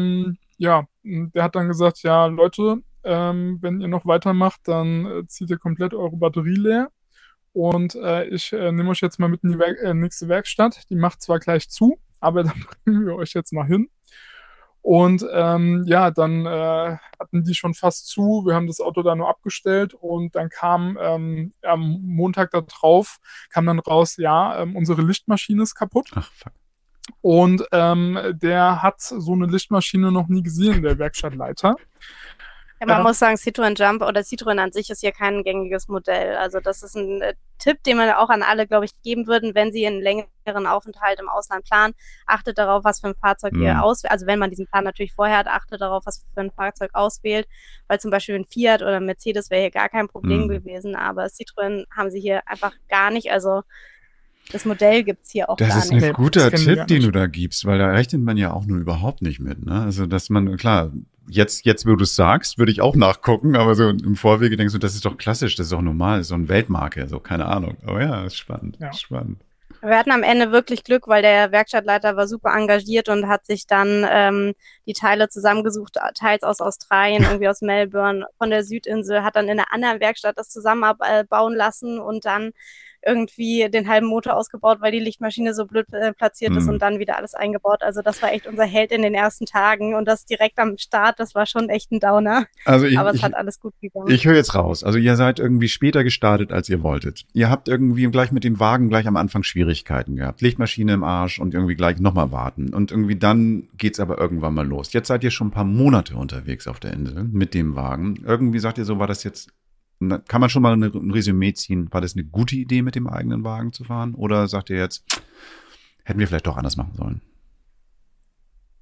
der hat dann gesagt, ja Leute, wenn ihr noch weitermacht, dann zieht ihr komplett eure Batterie leer und ich nehme euch jetzt mal mit in die nächste Werkstatt. Die macht zwar gleich zu, aber dann bringen wir euch jetzt mal hin. Und dann hatten die schon fast zu. Wir haben das Auto da nur abgestellt und dann kam am Montag da drauf, kam dann raus, unsere Lichtmaschine ist kaputt. Ach, fuck. Und der hat so eine Lichtmaschine noch nie gesehen, der Werkstattleiter. Ja, man muss sagen, Citroën Jumper oder Citroën an sich ist ja kein gängiges Modell. Also das ist ein Tipp, den wir auch an alle, glaube ich, geben würden, wenn sie einen längeren Aufenthalt im Ausland planen. Achtet darauf, was für ein Fahrzeug ihr auswählt. Also wenn man diesen Plan natürlich vorher hat, achtet darauf, was für ein Fahrzeug auswählt. Weil zum Beispiel ein Fiat oder ein Mercedes wäre hier gar kein Problem gewesen. Aber Citroën haben sie hier einfach gar nicht. Also das Modell gibt's hier auch gar nicht. Das ist ein guter Tipp, den du da gibst, weil da rechnet man ja auch nur überhaupt nicht mit. Ne? Also dass man, klar, jetzt wo du es sagst, würde ich auch nachgucken, aber so im Vorwege denkst du, das ist doch klassisch, das ist doch normal, das ist so eine Weltmarke, so keine Ahnung. Aber ja, ist spannend, spannend. Wir hatten am Ende wirklich Glück, weil der Werkstattleiter war super engagiert und hat sich dann die Teile zusammengesucht, teils aus Australien, irgendwie aus Melbourne, von der Südinsel, hat dann in einer anderen Werkstatt das zusammenbauen lassen und dann irgendwie den halben Motor ausgebaut, weil die Lichtmaschine so blöd platziert ist und dann wieder alles eingebaut. Also das war echt unser Held in den ersten Tagen und das direkt am Start, das war schon echt ein Downer. Also aber es hat alles gut gegangen. Ich höre jetzt raus. Also ihr seid irgendwie später gestartet, als ihr wolltet. Ihr habt irgendwie gleich mit dem Wagen gleich am Anfang Schwierigkeiten gehabt. Lichtmaschine im Arsch und irgendwie gleich nochmal warten. Und irgendwie dann geht's aber irgendwann mal los. Jetzt seid ihr schon ein paar Monate unterwegs auf der Insel mit dem Wagen. Irgendwie sagt ihr so, war das jetzt, kann man schon mal ein Resümee ziehen? War das eine gute Idee, mit dem eigenen Wagen zu fahren? Oder sagt ihr jetzt, hätten wir vielleicht doch anders machen sollen?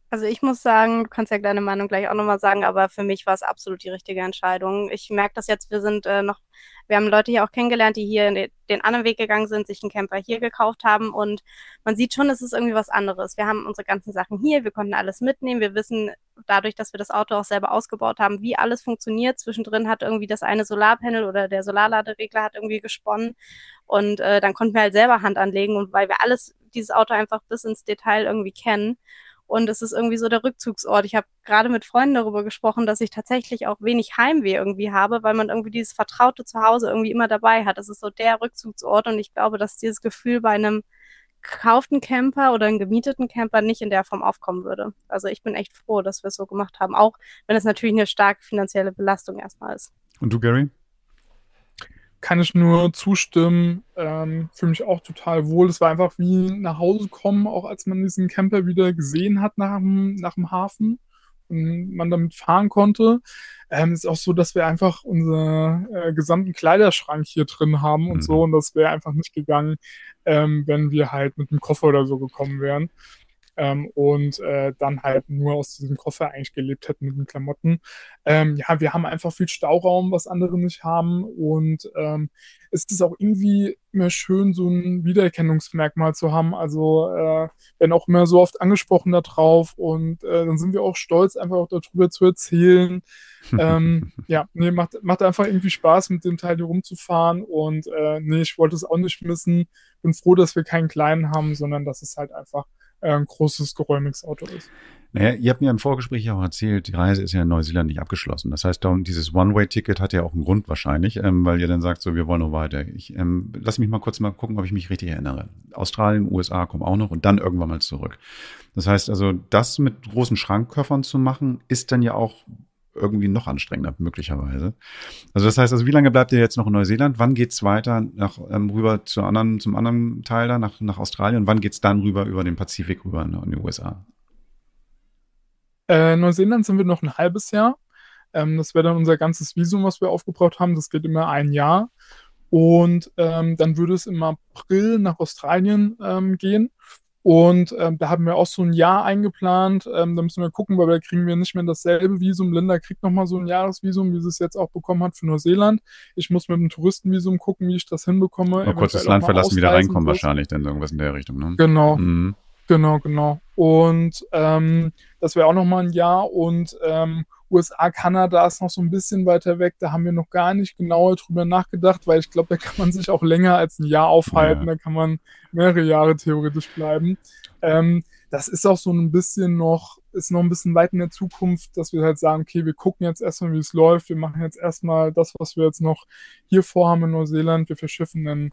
Also ich muss sagen, du kannst ja deine Meinung gleich auch nochmal sagen, aber für mich war es absolut die richtige Entscheidung. Ich merke das jetzt, wir haben Leute hier auch kennengelernt, die hier den anderen Weg gegangen sind, sich einen Camper hier gekauft haben und man sieht schon, es ist irgendwie was anderes. Wir haben unsere ganzen Sachen hier, wir konnten alles mitnehmen, wir wissen dadurch, dass wir das Auto auch selber ausgebaut haben, wie alles funktioniert. Zwischendrin hat irgendwie das eine Solarpanel oder der Solarladeregler hat irgendwie gesponnen und dann konnten wir halt selber Hand anlegen und weil wir dieses Auto einfach bis ins Detail irgendwie kennen. Und es ist irgendwie so der Rückzugsort. Ich habe gerade mit Freunden darüber gesprochen, dass ich tatsächlich auch wenig Heimweh irgendwie habe, weil man irgendwie dieses vertraute Zuhause irgendwie immer dabei hat. Das ist so der Rückzugsort und ich glaube, dass dieses Gefühl bei einem gekauften Camper oder einem gemieteten Camper nicht in der Form aufkommen würde. Also ich bin echt froh, dass wir es so gemacht haben, auch wenn es natürlich eine starke finanzielle Belastung erstmal ist. Und du, Gary? Kann ich nur zustimmen. Fühle mich auch total wohl. Es war einfach wie nach Hause kommen, auch als man diesen Camper wieder gesehen hat nach dem Hafen und man damit fahren konnte. Ist auch so, dass wir einfach unseren gesamten Kleiderschrank hier drin haben und so. Und das wäre einfach nicht gegangen, wenn wir halt mit einem Koffer oder so gekommen wären. Und dann halt nur aus diesem Koffer eigentlich gelebt hätten mit den Klamotten. Ja, wir haben einfach viel Stauraum, was andere nicht haben und es ist auch irgendwie immer schön, so ein Wiedererkennungsmerkmal zu haben. Also werden auch immer so oft angesprochen da drauf und dann sind wir auch stolz, einfach auch darüber zu erzählen. Ja, nee, macht einfach irgendwie Spaß, mit dem Teil hier rumzufahren und nee, ich wollte es auch nicht missen. Bin froh, dass wir keinen kleinen haben, sondern dass es halt einfach ein großes, geräumiges Auto ist. Naja, ihr habt mir im Vorgespräch auch erzählt, die Reise ist ja in Neuseeland nicht abgeschlossen. Das heißt, dieses One-Way-Ticket hat ja auch einen Grund wahrscheinlich, weil ihr dann sagt, so, wir wollen noch weiter. Lass mich mal kurz gucken, ob ich mich richtig erinnere. Australien, USA kommen auch noch und dann irgendwann mal zurück. Das heißt also, das mit großen Schrankkoffern zu machen, ist dann ja auch irgendwie noch anstrengender, möglicherweise. Also das heißt, also wie lange bleibt ihr jetzt noch in Neuseeland? Wann geht's weiter rüber zum anderen Teil da, nach Australien? Und wann geht's dann rüber über den Pazifik rüber in die USA? Neuseeland sind wir noch ein halbes Jahr. Das wäre dann unser ganzes Visum, was wir aufgebraucht haben. Das geht immer ein Jahr. Und dann würde es im April nach Australien gehen. Und da haben wir auch so ein Jahr eingeplant. Da müssen wir gucken, weil da kriegen wir nicht mehr dasselbe Visum. Linda kriegt nochmal so ein Jahresvisum, wie sie es jetzt auch bekommen hat für Neuseeland. Ich muss mit dem Touristenvisum gucken, wie ich das hinbekomme. Mal kurz das Land verlassen, wieder reinkommen wahrscheinlich, dann irgendwas in der Richtung. Ne? Genau. Mhm. Genau. Und das wäre auch nochmal ein Jahr. Und USA, Kanada ist noch so ein bisschen weiter weg. Da haben wir noch gar nicht genauer drüber nachgedacht, weil ich glaube, da kann man sich auch länger als ein Jahr aufhalten. Ja. Da kann man mehrere Jahre theoretisch bleiben. Das ist auch so ein bisschen noch ein bisschen weit in der Zukunft, dass wir halt sagen, okay, wir gucken jetzt erstmal, wie es läuft. Wir machen jetzt erstmal das, was wir jetzt noch hier vorhaben in Neuseeland. Wir verschiffen dann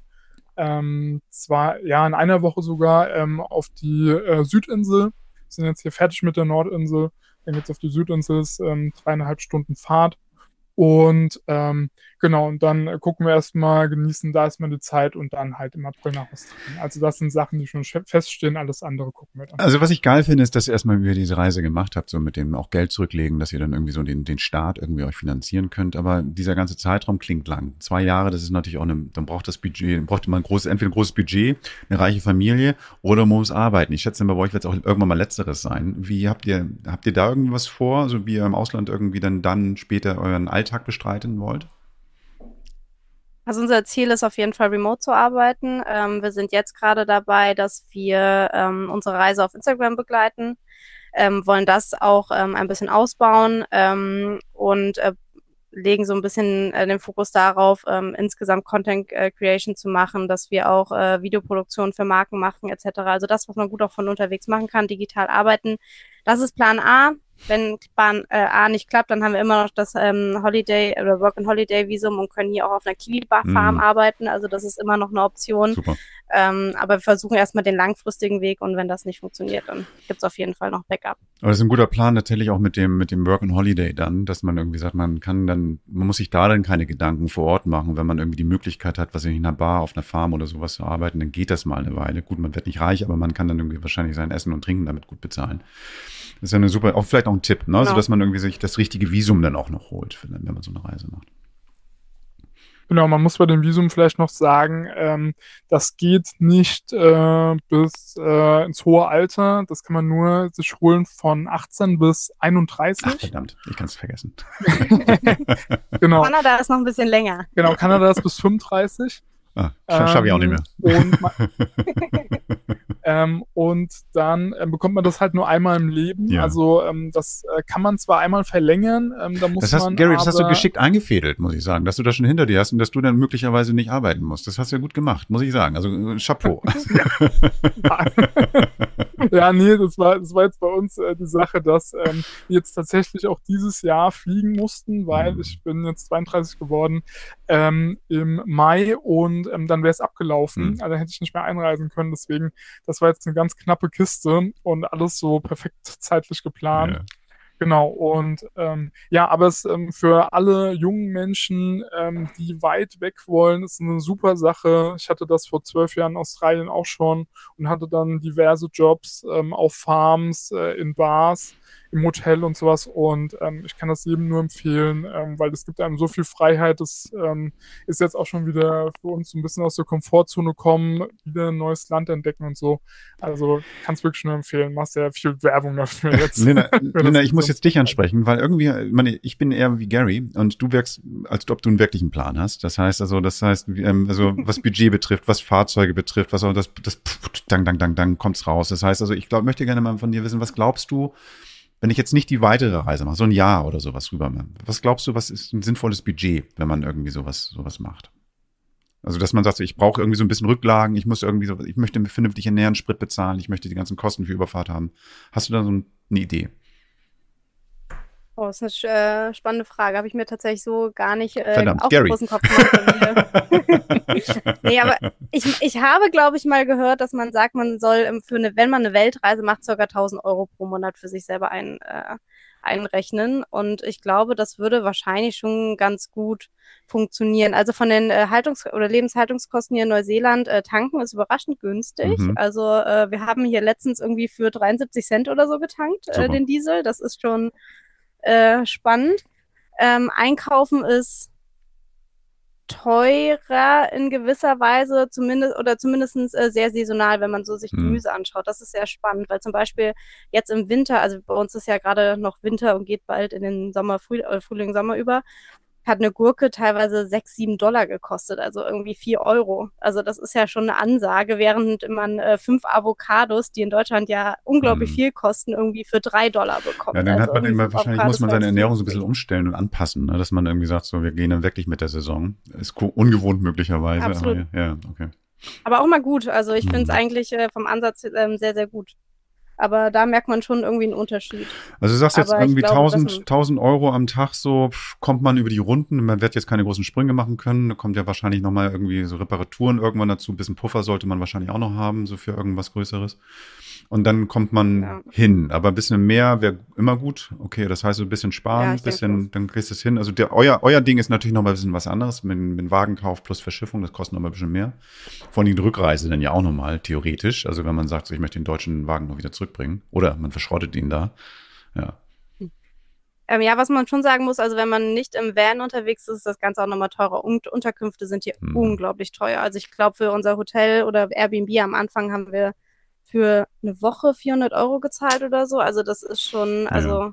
zwar ja in einer Woche sogar auf die Südinsel. Wir sind jetzt hier fertig mit der Nordinsel. Dann geht's auf die Südinsel, ist 3,5 Stunden Fahrt. Und genau, und dann gucken wir erstmal, genießen da erstmal die Zeit und dann halt im April nach Australien. Also das sind Sachen, die schon feststehen, alles andere gucken wir dann. Also was ich geil finde, ist, dass ihr erstmal wieder diese Reise gemacht habt, so mit dem auch Geld zurücklegen, dass ihr dann irgendwie so den Start irgendwie euch finanzieren könnt. Aber dieser ganze Zeitraum klingt lang. 2 Jahre, das ist natürlich auch dann braucht man entweder ein großes Budget, eine reiche Familie oder man muss arbeiten. Ich schätze, bei euch wird es auch irgendwann mal Letzteres sein. Wie habt ihr da irgendwas vor, also wie ihr im Ausland irgendwie dann später euren Alltag bestreiten wollt? Also unser Ziel ist auf jeden Fall remote zu arbeiten. Wir sind jetzt gerade dabei, dass wir unsere Reise auf Instagram begleiten, wollen das auch ein bisschen ausbauen und legen so ein bisschen den Fokus darauf, insgesamt Content Creation zu machen, dass wir auch Videoproduktion für Marken machen etc. Also das, was man gut auch von unterwegs machen kann, digital arbeiten. Das ist Plan A. Wenn Plan A nicht klappt, dann haben wir immer noch das Holiday oder Work-and-Holiday-Visum und können hier auch auf einer Kiwi-Farm arbeiten. Also das ist immer noch eine Option. Super. Aber wir versuchen erstmal den langfristigen Weg und wenn das nicht funktioniert, dann gibt es auf jeden Fall noch Backup. Aber das ist ein guter Plan natürlich auch mit dem Work-and-Holiday dann, dass man irgendwie sagt, man muss sich da dann keine Gedanken vor Ort machen. Wenn man irgendwie die Möglichkeit hat, was in einer Bar, auf einer Farm oder sowas zu arbeiten, dann geht das mal eine Weile. Gut, man wird nicht reich, aber man kann dann irgendwie wahrscheinlich sein Essen und Trinken damit gut bezahlen. Das ist ja eine super, auch vielleicht auch ein Tipp, ne? Genau. So dass man irgendwie sich das richtige Visum dann auch noch holt, wenn man so eine Reise macht. Genau, man muss bei dem Visum vielleicht noch sagen, das geht nicht bis ins hohe Alter. Das kann man nur sich holen von 18 bis Ach, 31. verdammt, ich kann es vergessen. Genau, Kanada ist noch ein bisschen länger. genau, Kanada ist bis 35. Schaffe ich auch nicht mehr. Und dann bekommt man das halt nur einmal im Leben. Ja. Also das kann man zwar einmal verlängern, da muss man Gary, das hast du aber- geschickt eingefädelt, muss ich sagen, dass du das schon hinter dir hast und dass du dann möglicherweise nicht arbeiten musst. Das hast du ja gut gemacht, muss ich sagen. Also Chapeau. Ja, nee, das war jetzt bei uns die Sache, dass wir jetzt tatsächlich auch dieses Jahr fliegen mussten, weil ich bin jetzt 32 geworden im Mai und dann wäre es abgelaufen. Also hätte ich nicht mehr einreisen können. Deswegen, das war jetzt eine ganz knappe Kiste und alles so perfekt zeitlich geplant. Ja. Genau, und ja, aber es für alle jungen Menschen, die weit weg wollen, ist eine super Sache. Ich hatte das vor 12 Jahren in Australien auch schon und hatte dann diverse Jobs auf Farms, in Bars, im Hotel und sowas. Und ich kann das jedem nur empfehlen, weil es gibt einem so viel Freiheit. Das ist jetzt auch schon wieder für uns so ein bisschen aus der Komfortzone kommen, wieder ein neues Land entdecken und so. Also kann es wirklich nur empfehlen. Machst ja viel Werbung dafür jetzt. Lina, ich muss jetzt dich ansprechen, weil irgendwie, ich bin eher wie Gary und du wirkst, als ob du einen wirklichen Plan hast. Das heißt, also was Budget betrifft, was Fahrzeuge betrifft, was auch das dang, kommt's raus. Das heißt, also ich möchte gerne mal von dir wissen, was glaubst du, wenn ich jetzt nicht die weitere Reise mache, so ein Jahr oder sowas rüber, was glaubst du, was ist ein sinnvolles Budget, wenn man irgendwie sowas macht? Also, dass man sagt, so, ich brauche irgendwie so ein bisschen Rücklagen, ich möchte mir vernünftig ernähren, Sprit bezahlen, ich möchte die ganzen Kosten für Überfahrt haben. Hast du da so eine Idee? Oh, das ist eine spannende Frage. Habe ich mir tatsächlich so gar nicht Verdammt, auch Gary. großen Kopf gemacht. Nee, aber ich habe, glaube ich, mal gehört, dass man sagt, man soll wenn man eine Weltreise macht, ca. 1.000 Euro pro Monat für sich selber einrechnen. Und ich glaube, das würde wahrscheinlich schon ganz gut funktionieren. Also von den oder Lebenshaltungskosten hier in Neuseeland, tanken ist überraschend günstig. Mhm. Also wir haben hier letztens irgendwie für 73 Cent oder so getankt, Super. den Diesel. Das ist schon spannend. Einkaufen ist teurer in gewisser Weise, zumindest sehr saisonal, wenn man so sich Gemüse anschaut. Das ist sehr spannend, weil zum Beispiel jetzt im Winter, also bei uns ist ja gerade noch Winter und geht bald in den Frühling, Sommer über, hat eine Gurke teilweise $6-7 gekostet, also irgendwie 4 Euro. Also das ist ja schon eine Ansage, während man 5 Avocados, die in Deutschland ja unglaublich viel kosten, irgendwie für $3 bekommt. Ja, dann hat Also man irgendwie immer, 5 wahrscheinlich Avocados muss man für seine 1,50 Ernährung so ein bisschen umstellen und anpassen, ne? Dass man irgendwie sagt, so, wir gehen dann wirklich mit der Saison. Ist ungewohnt möglicherweise. Absolut. Aber ja, okay. Aber auch mal gut. Also ich finde es eigentlich vom Ansatz sehr, sehr gut. Aber da merkt man schon irgendwie einen Unterschied. Also du sagst jetzt Aber ich irgendwie glaube, 1000 Euro am Tag, so kommt man über die Runden. Man wird jetzt keine großen Sprünge machen können. Da kommt ja wahrscheinlich nochmal irgendwie so Reparaturen irgendwann dazu. Ein bisschen Puffer sollte man wahrscheinlich auch noch haben, so für irgendwas Größeres. Und dann kommt man hin. Aber ein bisschen mehr wäre immer gut. Okay, das heißt so ein bisschen sparen, Ja, ich denke bisschen, dann kriegst du es hin. Also euer Ding ist natürlich nochmal ein bisschen was anderes. Mit Wagenkauf plus Verschiffung, das kostet nochmal ein bisschen mehr. Vor allem die Rückreise dann ja auch nochmal, theoretisch. Also wenn man sagt, so, ich möchte den deutschen Wagen noch wieder zurückbringen. Oder man verschrottet ihn da. Ja. Ja, was man schon sagen muss, also wenn man nicht im Van unterwegs ist, ist das Ganze auch nochmal teurer. Und Unterkünfte sind hier unglaublich teuer. Also ich glaube, für unser Hotel oder Airbnb am Anfang haben wir für eine Woche 400 Euro gezahlt oder so. Also das ist schon,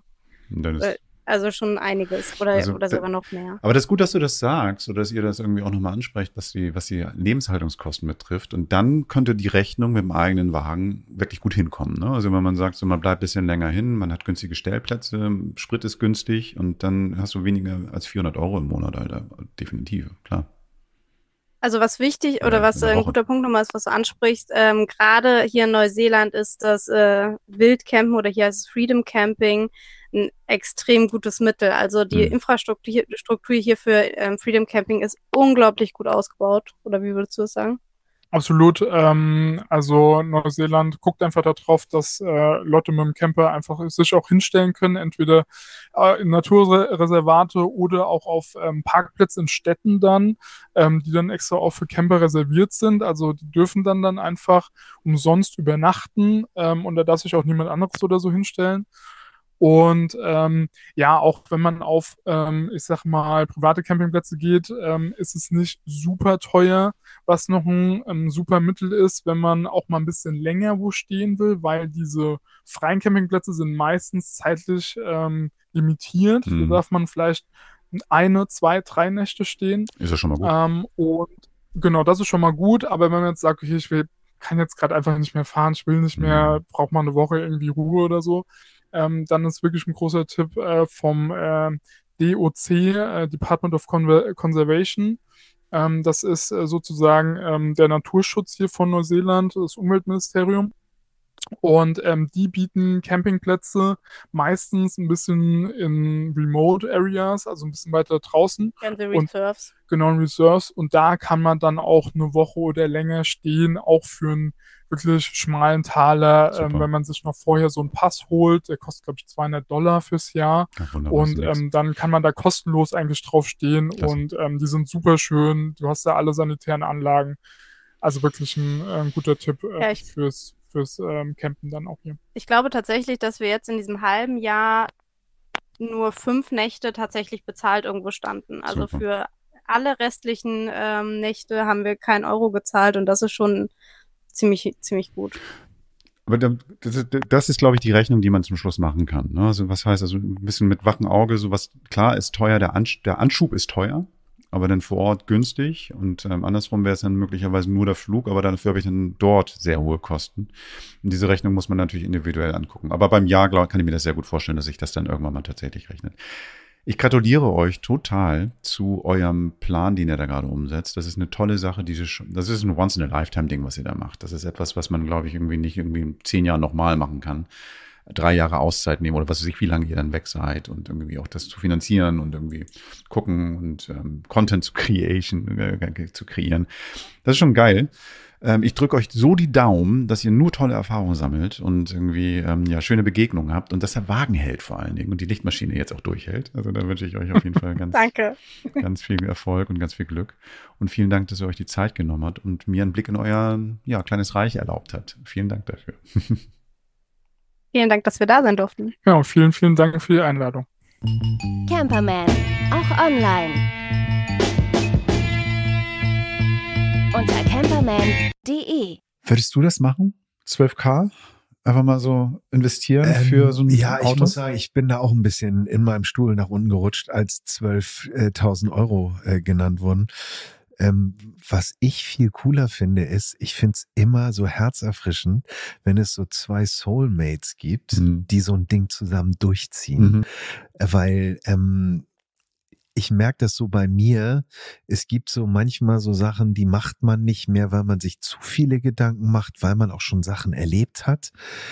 also schon einiges oder sogar noch mehr. Aber das ist gut, dass du das sagst oder dass ihr das irgendwie auch nochmal ansprecht, was die Lebenshaltungskosten betrifft. Und dann könnte die Rechnung mit dem eigenen Wagen wirklich gut hinkommen. Ne? Also wenn man sagt, so, man bleibt ein bisschen länger hin, man hat günstige Stellplätze, Sprit ist günstig und dann hast du weniger als 400 Euro im Monat, Alter. Definitiv, klar. Also was wichtig oder was ein guter Punkt nochmal ist, was du ansprichst, gerade hier in Neuseeland ist das Wildcampen oder hier heißt es Freedom Camping ein extrem gutes Mittel. Also die Infrastruktur hier für Freedom Camping ist unglaublich gut ausgebaut. Oder wie würdest du es sagen? Absolut. Also Neuseeland guckt einfach darauf, dass Leute mit dem Camper einfach sich auch hinstellen können, entweder in Naturreservate oder auch auf Parkplätze in Städten dann, die dann extra auch für Camper reserviert sind. Also die dürfen dann einfach umsonst übernachten und da darf sich auch niemand anderes oder so hinstellen. Und ja, auch wenn man auf, ich sag mal, private Campingplätze geht, ist es nicht super teuer, was noch ein super Mittel ist, wenn man auch mal ein bisschen länger wo stehen will, weil diese freien Campingplätze sind meistens zeitlich limitiert. Da darf man vielleicht 1, 2, 3 Nächte stehen. Ist ja schon mal gut. Und genau, das ist schon mal gut, aber wenn man jetzt sagt, okay, kann jetzt gerade einfach nicht mehr fahren, ich will nicht mehr, brauche mal eine Woche irgendwie Ruhe oder so, dann ist wirklich ein großer Tipp vom DOC, Department of Conservation. Das ist sozusagen der Naturschutz hier von Neuseeland, das Umweltministerium. Und die bieten Campingplätze meistens ein bisschen in Remote Areas, also ein bisschen weiter draußen. Ganze Und Reserves. genau, in Reserves. Und da kann man dann auch eine Woche oder länger stehen, auch für einen wirklich schmalen Taler, Super. wenn man sich noch vorher so einen Pass holt. Der kostet, glaube ich, $200 fürs Jahr. Ja, wunderbar, Und ist nix. dann kann man da kostenlos eigentlich drauf stehen. Klasse. Und die sind super schön. Du hast da alle sanitären Anlagen. Also wirklich ein guter Tipp Ja, fürs Campen dann auch hier. Ich glaube tatsächlich, dass wir jetzt in diesem halben Jahr nur 5 Nächte tatsächlich bezahlt irgendwo standen. Also Super. für alle restlichen Nächte haben wir keinen Euro gezahlt und das ist schon ziemlich gut. Aber das ist, glaube ich, die Rechnung, die man zum Schluss machen kann. Ne? Also was heißt, also ein bisschen mit wachem Auge, sowas, klar ist teuer, der Anschub ist teuer, aber dann vor Ort günstig und andersrum wäre es dann möglicherweise nur der Flug, aber dafür habe ich dann dort sehr hohe Kosten. Und diese Rechnung muss man natürlich individuell angucken. Aber beim Jahr, kann ich mir das sehr gut vorstellen, dass sich das dann irgendwann mal tatsächlich rechnet. Ich gratuliere euch total zu eurem Plan, den ihr da gerade umsetzt. Das ist eine tolle Sache. Das ist ein Once-in-a-Lifetime-Ding, was ihr da macht. Das ist etwas, was man, glaube ich, nicht in 10 Jahren nochmal machen kann. 3 Jahre Auszeit nehmen oder was weiß ich, wie lange ihr dann weg seid und irgendwie auch das zu finanzieren und irgendwie gucken und Content zu kreieren. Das ist schon geil. Ich drücke euch so die Daumen, dass ihr nur tolle Erfahrungen sammelt und irgendwie schöne Begegnungen habt und dass der Wagen hält vor allen Dingen und die Lichtmaschine jetzt auch durchhält. Also da wünsche ich euch auf jeden Fall Danke. ganz viel Erfolg und ganz viel Glück. Und vielen Dank, dass ihr euch die Zeit genommen habt und mir einen Blick in euer kleines Reich erlaubt hat. Vielen Dank dafür. Vielen Dank, dass wir da sein durften. Ja, vielen, vielen Dank für die Einladung. Camperman, auch online. Unter camperman.de. Würdest du das machen? 12.000? Einfach mal so investieren für so ein Ja, Auto? ich muss sagen, ich bin da auch ein bisschen in meinem Stuhl nach unten gerutscht, als 12.000 Euro genannt wurden. Was ich viel cooler finde, ist, ich finde es immer so herzerfrischend, wenn es so 2 Soulmates gibt, die so ein Ding zusammen durchziehen. Weil ich merke das so bei mir, es gibt so manchmal so Sachen, die macht man nicht mehr, weil man sich zu viele Gedanken macht, weil man auch schon Sachen erlebt hat.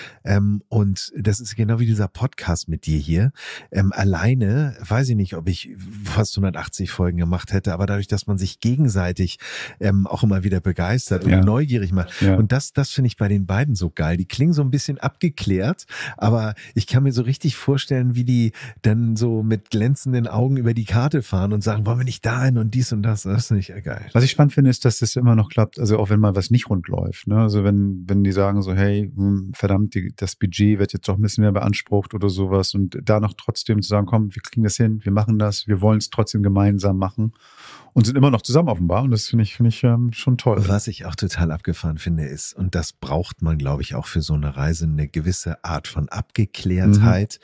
Und das ist genau wie dieser Podcast mit dir hier. Alleine, weiß ich nicht, ob ich fast 180 Folgen gemacht hätte, aber dadurch, dass man sich gegenseitig auch immer wieder begeistert und neugierig macht. Ja. Und das finde ich bei den beiden so geil. Die klingen so ein bisschen abgeklärt, aber ich kann mir so richtig vorstellen, wie die dann so mit glänzenden Augen über die Karte fahren und sagen, wollen wir nicht dahin und dies und das. Das ist nicht geil. Was ich spannend finde, ist, dass das immer noch klappt, also auch wenn mal was nicht rund läuft. Ne? Also wenn die sagen so, hey, verdammt, das Budget wird jetzt doch ein bisschen mehr beansprucht oder sowas und da noch trotzdem zu sagen, komm, wir kriegen das hin, wir machen das, wir wollen es trotzdem gemeinsam machen und sind immer noch zusammen offenbar und das finde ich schon toll. Was ich auch total abgefahren finde ist, und das braucht man, glaube ich, auch für so eine Reise, eine gewisse Art von Abgeklärtheit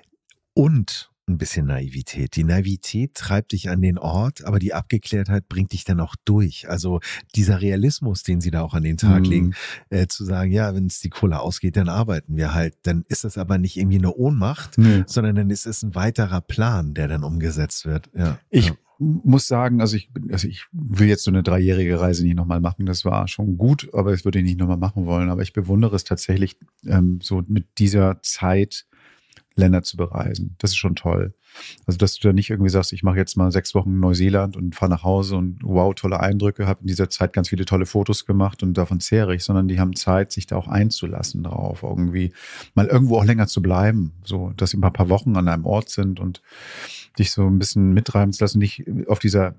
und ein bisschen Naivität. Die Naivität treibt dich an den Ort, aber die Abgeklärtheit bringt dich dann auch durch. Also dieser Realismus, den sie da auch an den Tag legen, zu sagen, ja, wenn es die Kohle ausgeht, dann arbeiten wir halt. Dann ist das aber nicht irgendwie eine Ohnmacht, sondern dann ist es ein weiterer Plan, der dann umgesetzt wird. Ja. Ich muss sagen, also ich will jetzt so eine 3-jährige Reise nicht nochmal machen. Das war schon gut, aber ich würde die nicht nochmal machen wollen. Aber ich bewundere es tatsächlich, so mit dieser Zeit Länder zu bereisen. Das ist schon toll. Also, dass du da nicht irgendwie sagst, ich mache jetzt mal 6 Wochen in Neuseeland und fahre nach Hause und wow, tolle Eindrücke, habe in dieser Zeit ganz viele tolle Fotos gemacht und davon zehre ich, sondern die haben Zeit, sich da auch einzulassen drauf, irgendwie mal irgendwo auch länger zu bleiben, so, dass sie mal ein paar Wochen an einem Ort sind und dich so ein bisschen mitreiben zu lassen, nicht auf dieser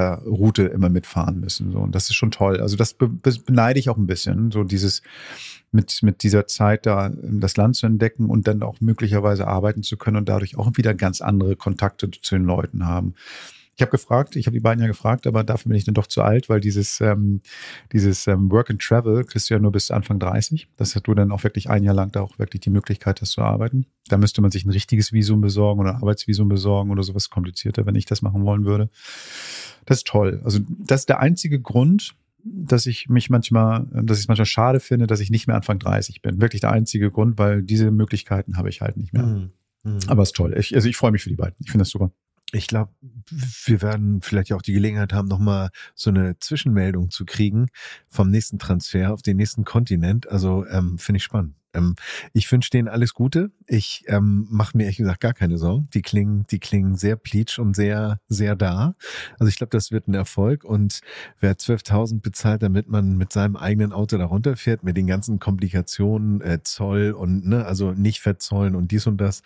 Backpacker-Route immer mitfahren müssen, so. Und das ist schon toll. Also, das beneide ich auch ein bisschen, so dieses mit dieser Zeit da das Land zu entdecken und dann auch möglicherweise arbeiten zu können und dadurch auch wieder ganz andere Kontakte zu den Leuten haben. Ich habe die beiden ja gefragt, aber dafür bin ich dann doch zu alt, weil dieses Work and Travel kriegst du ja nur bis Anfang 30. Das hast du dann auch wirklich ein Jahr lang da auch wirklich die Möglichkeit, das zu arbeiten. Da müsste man sich ein richtiges Visum besorgen oder ein Arbeitsvisum besorgen oder sowas komplizierter, wenn ich das machen wollen würde. Das ist toll. Also das ist der einzige Grund, dass ich es manchmal schade finde, dass ich nicht mehr Anfang 30 bin. Wirklich der einzige Grund, weil diese Möglichkeiten habe ich halt nicht mehr. Aber es ist toll. Ich freue mich für die beiden. Ich finde das super. Ich glaube, wir werden vielleicht auch die Gelegenheit haben, nochmal so eine Zwischenmeldung zu kriegen vom nächsten Transfer auf den nächsten Kontinent. Also finde ich spannend. Ich wünsche denen alles Gute. Ich mache mir ehrlich gesagt gar keine Sorgen. Die klingen sehr pleatsch und sehr, sehr da. Also ich glaube, das wird ein Erfolg. Und wer 12.000 bezahlt, damit man mit seinem eigenen Auto da runterfährt, mit den ganzen Komplikationen, Zoll und also nicht verzollen und dies und das,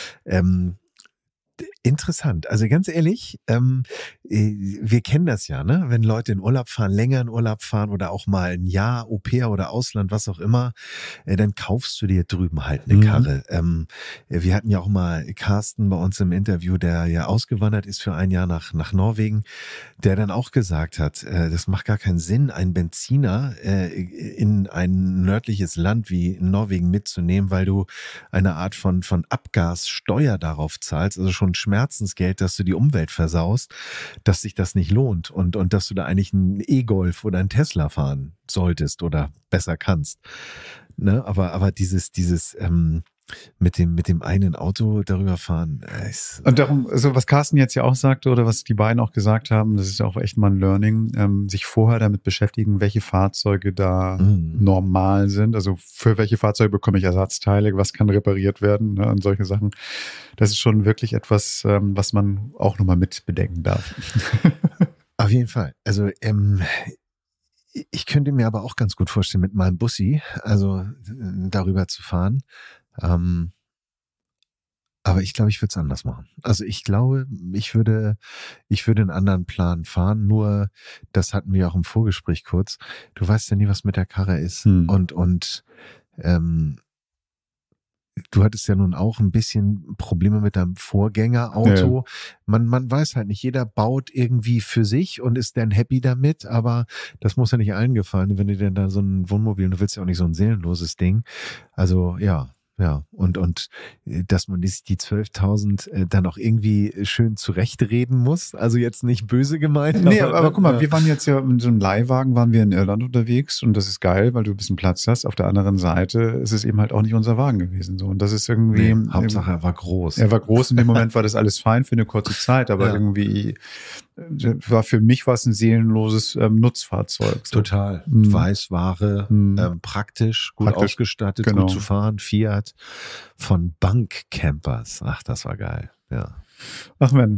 interessant. Also ganz ehrlich, wir kennen das ja, ne? Wenn Leute in Urlaub fahren, länger in Urlaub fahren oder auch mal ein Jahr Au-pair oder Ausland, was auch immer, dann kaufst du dir drüben halt eine Karre. Wir hatten ja auch mal Carsten bei uns im Interview, der ja ausgewandert ist für ein Jahr nach Norwegen, der dann auch gesagt hat, das macht gar keinen Sinn, einen Benziner in ein nördliches Land wie in Norwegen mitzunehmen, weil du eine Art von Abgassteuer darauf zahlst, also schon Schmerzensgeld, dass du die Umwelt versaust, dass sich das nicht lohnt und dass du da eigentlich einen E-Golf oder einen Tesla fahren solltest oder besser kannst. Ne? Aber dieses mit dem eigenen Auto darüber fahren. Und darum, also was Carsten jetzt ja auch sagte oder was die beiden auch gesagt haben, das ist auch echt mal ein Learning, sich vorher damit beschäftigen, welche Fahrzeuge da normal sind. Also für welche Fahrzeuge bekomme ich Ersatzteile, was kann repariert werden, ne, und solche Sachen. Das ist schon wirklich etwas, was man auch nochmal mit bedenken darf. Auf jeden Fall. Also ich könnte mir aber auch ganz gut vorstellen, mit meinem Bussi, also darüber zu fahren. Aber ich glaube, ich würde es anders machen. Also ich glaube, ich würde einen anderen Plan fahren. Nur, das hatten wir auch im Vorgespräch kurz. Du weißt ja nie, was mit der Karre ist. Und du hattest ja nun auch ein bisschen Probleme mit deinem Vorgängerauto. Ja. Man weiß halt nicht, jeder baut irgendwie für sich und ist dann happy damit, aber das muss ja nicht allen gefallen. Wenn du denn da so ein Wohnmobil, du willst ja auch nicht so ein seelenloses Ding. Also ja, und dass man die 12.000 dann auch irgendwie schön zurechtreden muss, also jetzt nicht böse gemeint. Nee, aber guck mal, wir waren jetzt ja mit so einem Leihwagen, waren wir in Irland unterwegs und das ist geil, weil du ein bisschen Platz hast. Auf der anderen Seite ist es eben halt auch nicht unser Wagen gewesen. So. Und das ist irgendwie... Nee, Hauptsache, er war groß. Er war groß, in dem Moment war das alles fein für eine kurze Zeit, aber irgendwie... Für mich war es ein seelenloses Nutzfahrzeug. So. Total. Weißware, praktisch, gut ausgestattet, genau. Gut zu fahren. Fiat von Bankcampers. Ach, das war geil. Ja. Ach man.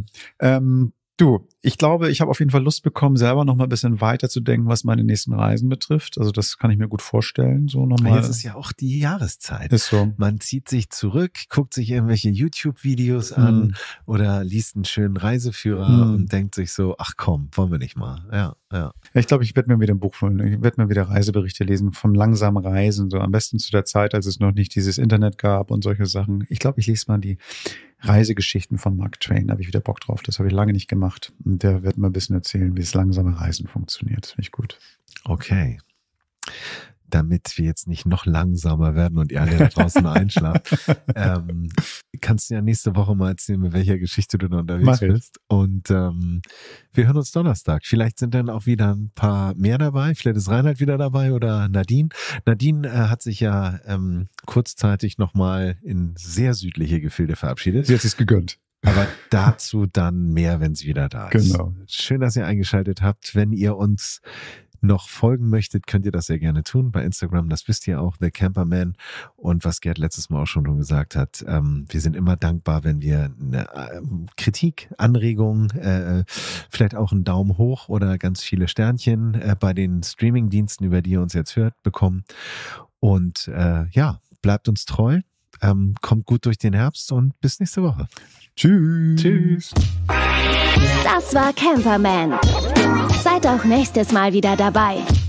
Du, ich glaube, ich habe auf jeden Fall Lust bekommen, selber noch mal ein bisschen weiter zu denken, was meine nächsten Reisen betrifft. Also das kann ich mir gut vorstellen. So nochmal. Jetzt ist ja auch die Jahreszeit. Ist so. Man zieht sich zurück, guckt sich irgendwelche YouTube-Videos an oder liest einen schönen Reiseführer und denkt sich so, ach komm, wollen wir nicht mal. Ja. Ich glaube, ich werde mir wieder ein Buch holen. Ich werde mir wieder Reiseberichte lesen vom langsamen Reisen. So am besten zu der Zeit, als es noch nicht dieses Internet gab und solche Sachen. Ich glaube, ich lese mal die Reisegeschichten von Mark Twain, da habe ich wieder Bock drauf. Das habe ich lange nicht gemacht. Und der wird mir ein bisschen erzählen, wie das langsame Reisen funktioniert. Das finde ich gut. Okay. Damit wir jetzt nicht noch langsamer werden und ihr alle da draußen einschlaft, kannst du ja nächste Woche mal erzählen, mit welcher Geschichte du da unterwegs bist. Und wir hören uns Donnerstag. Vielleicht sind dann auch wieder ein paar mehr dabei. Vielleicht ist Reinhard wieder dabei oder Nadine. Nadine hat sich ja kurzzeitig nochmal in sehr südliche Gefilde verabschiedet. Sie hat es gegönnt. Aber dazu dann mehr, wenn sie wieder da ist. Genau. Schön, dass ihr eingeschaltet habt. Wenn ihr uns noch folgen möchtet, könnt ihr das sehr gerne tun bei Instagram, das wisst ihr auch, The Camperman. Und was Gerd letztes Mal auch schon gesagt hat, wir sind immer dankbar, wenn wir eine Kritik, Anregungen, vielleicht auch einen Daumen hoch oder ganz viele Sternchen bei den Streaming-Diensten, über die ihr uns jetzt hört, bekommen. Und bleibt uns treu, kommt gut durch den Herbst und bis nächste Woche. Tschüss. Das war Camperman. Seid auch nächstes Mal wieder dabei.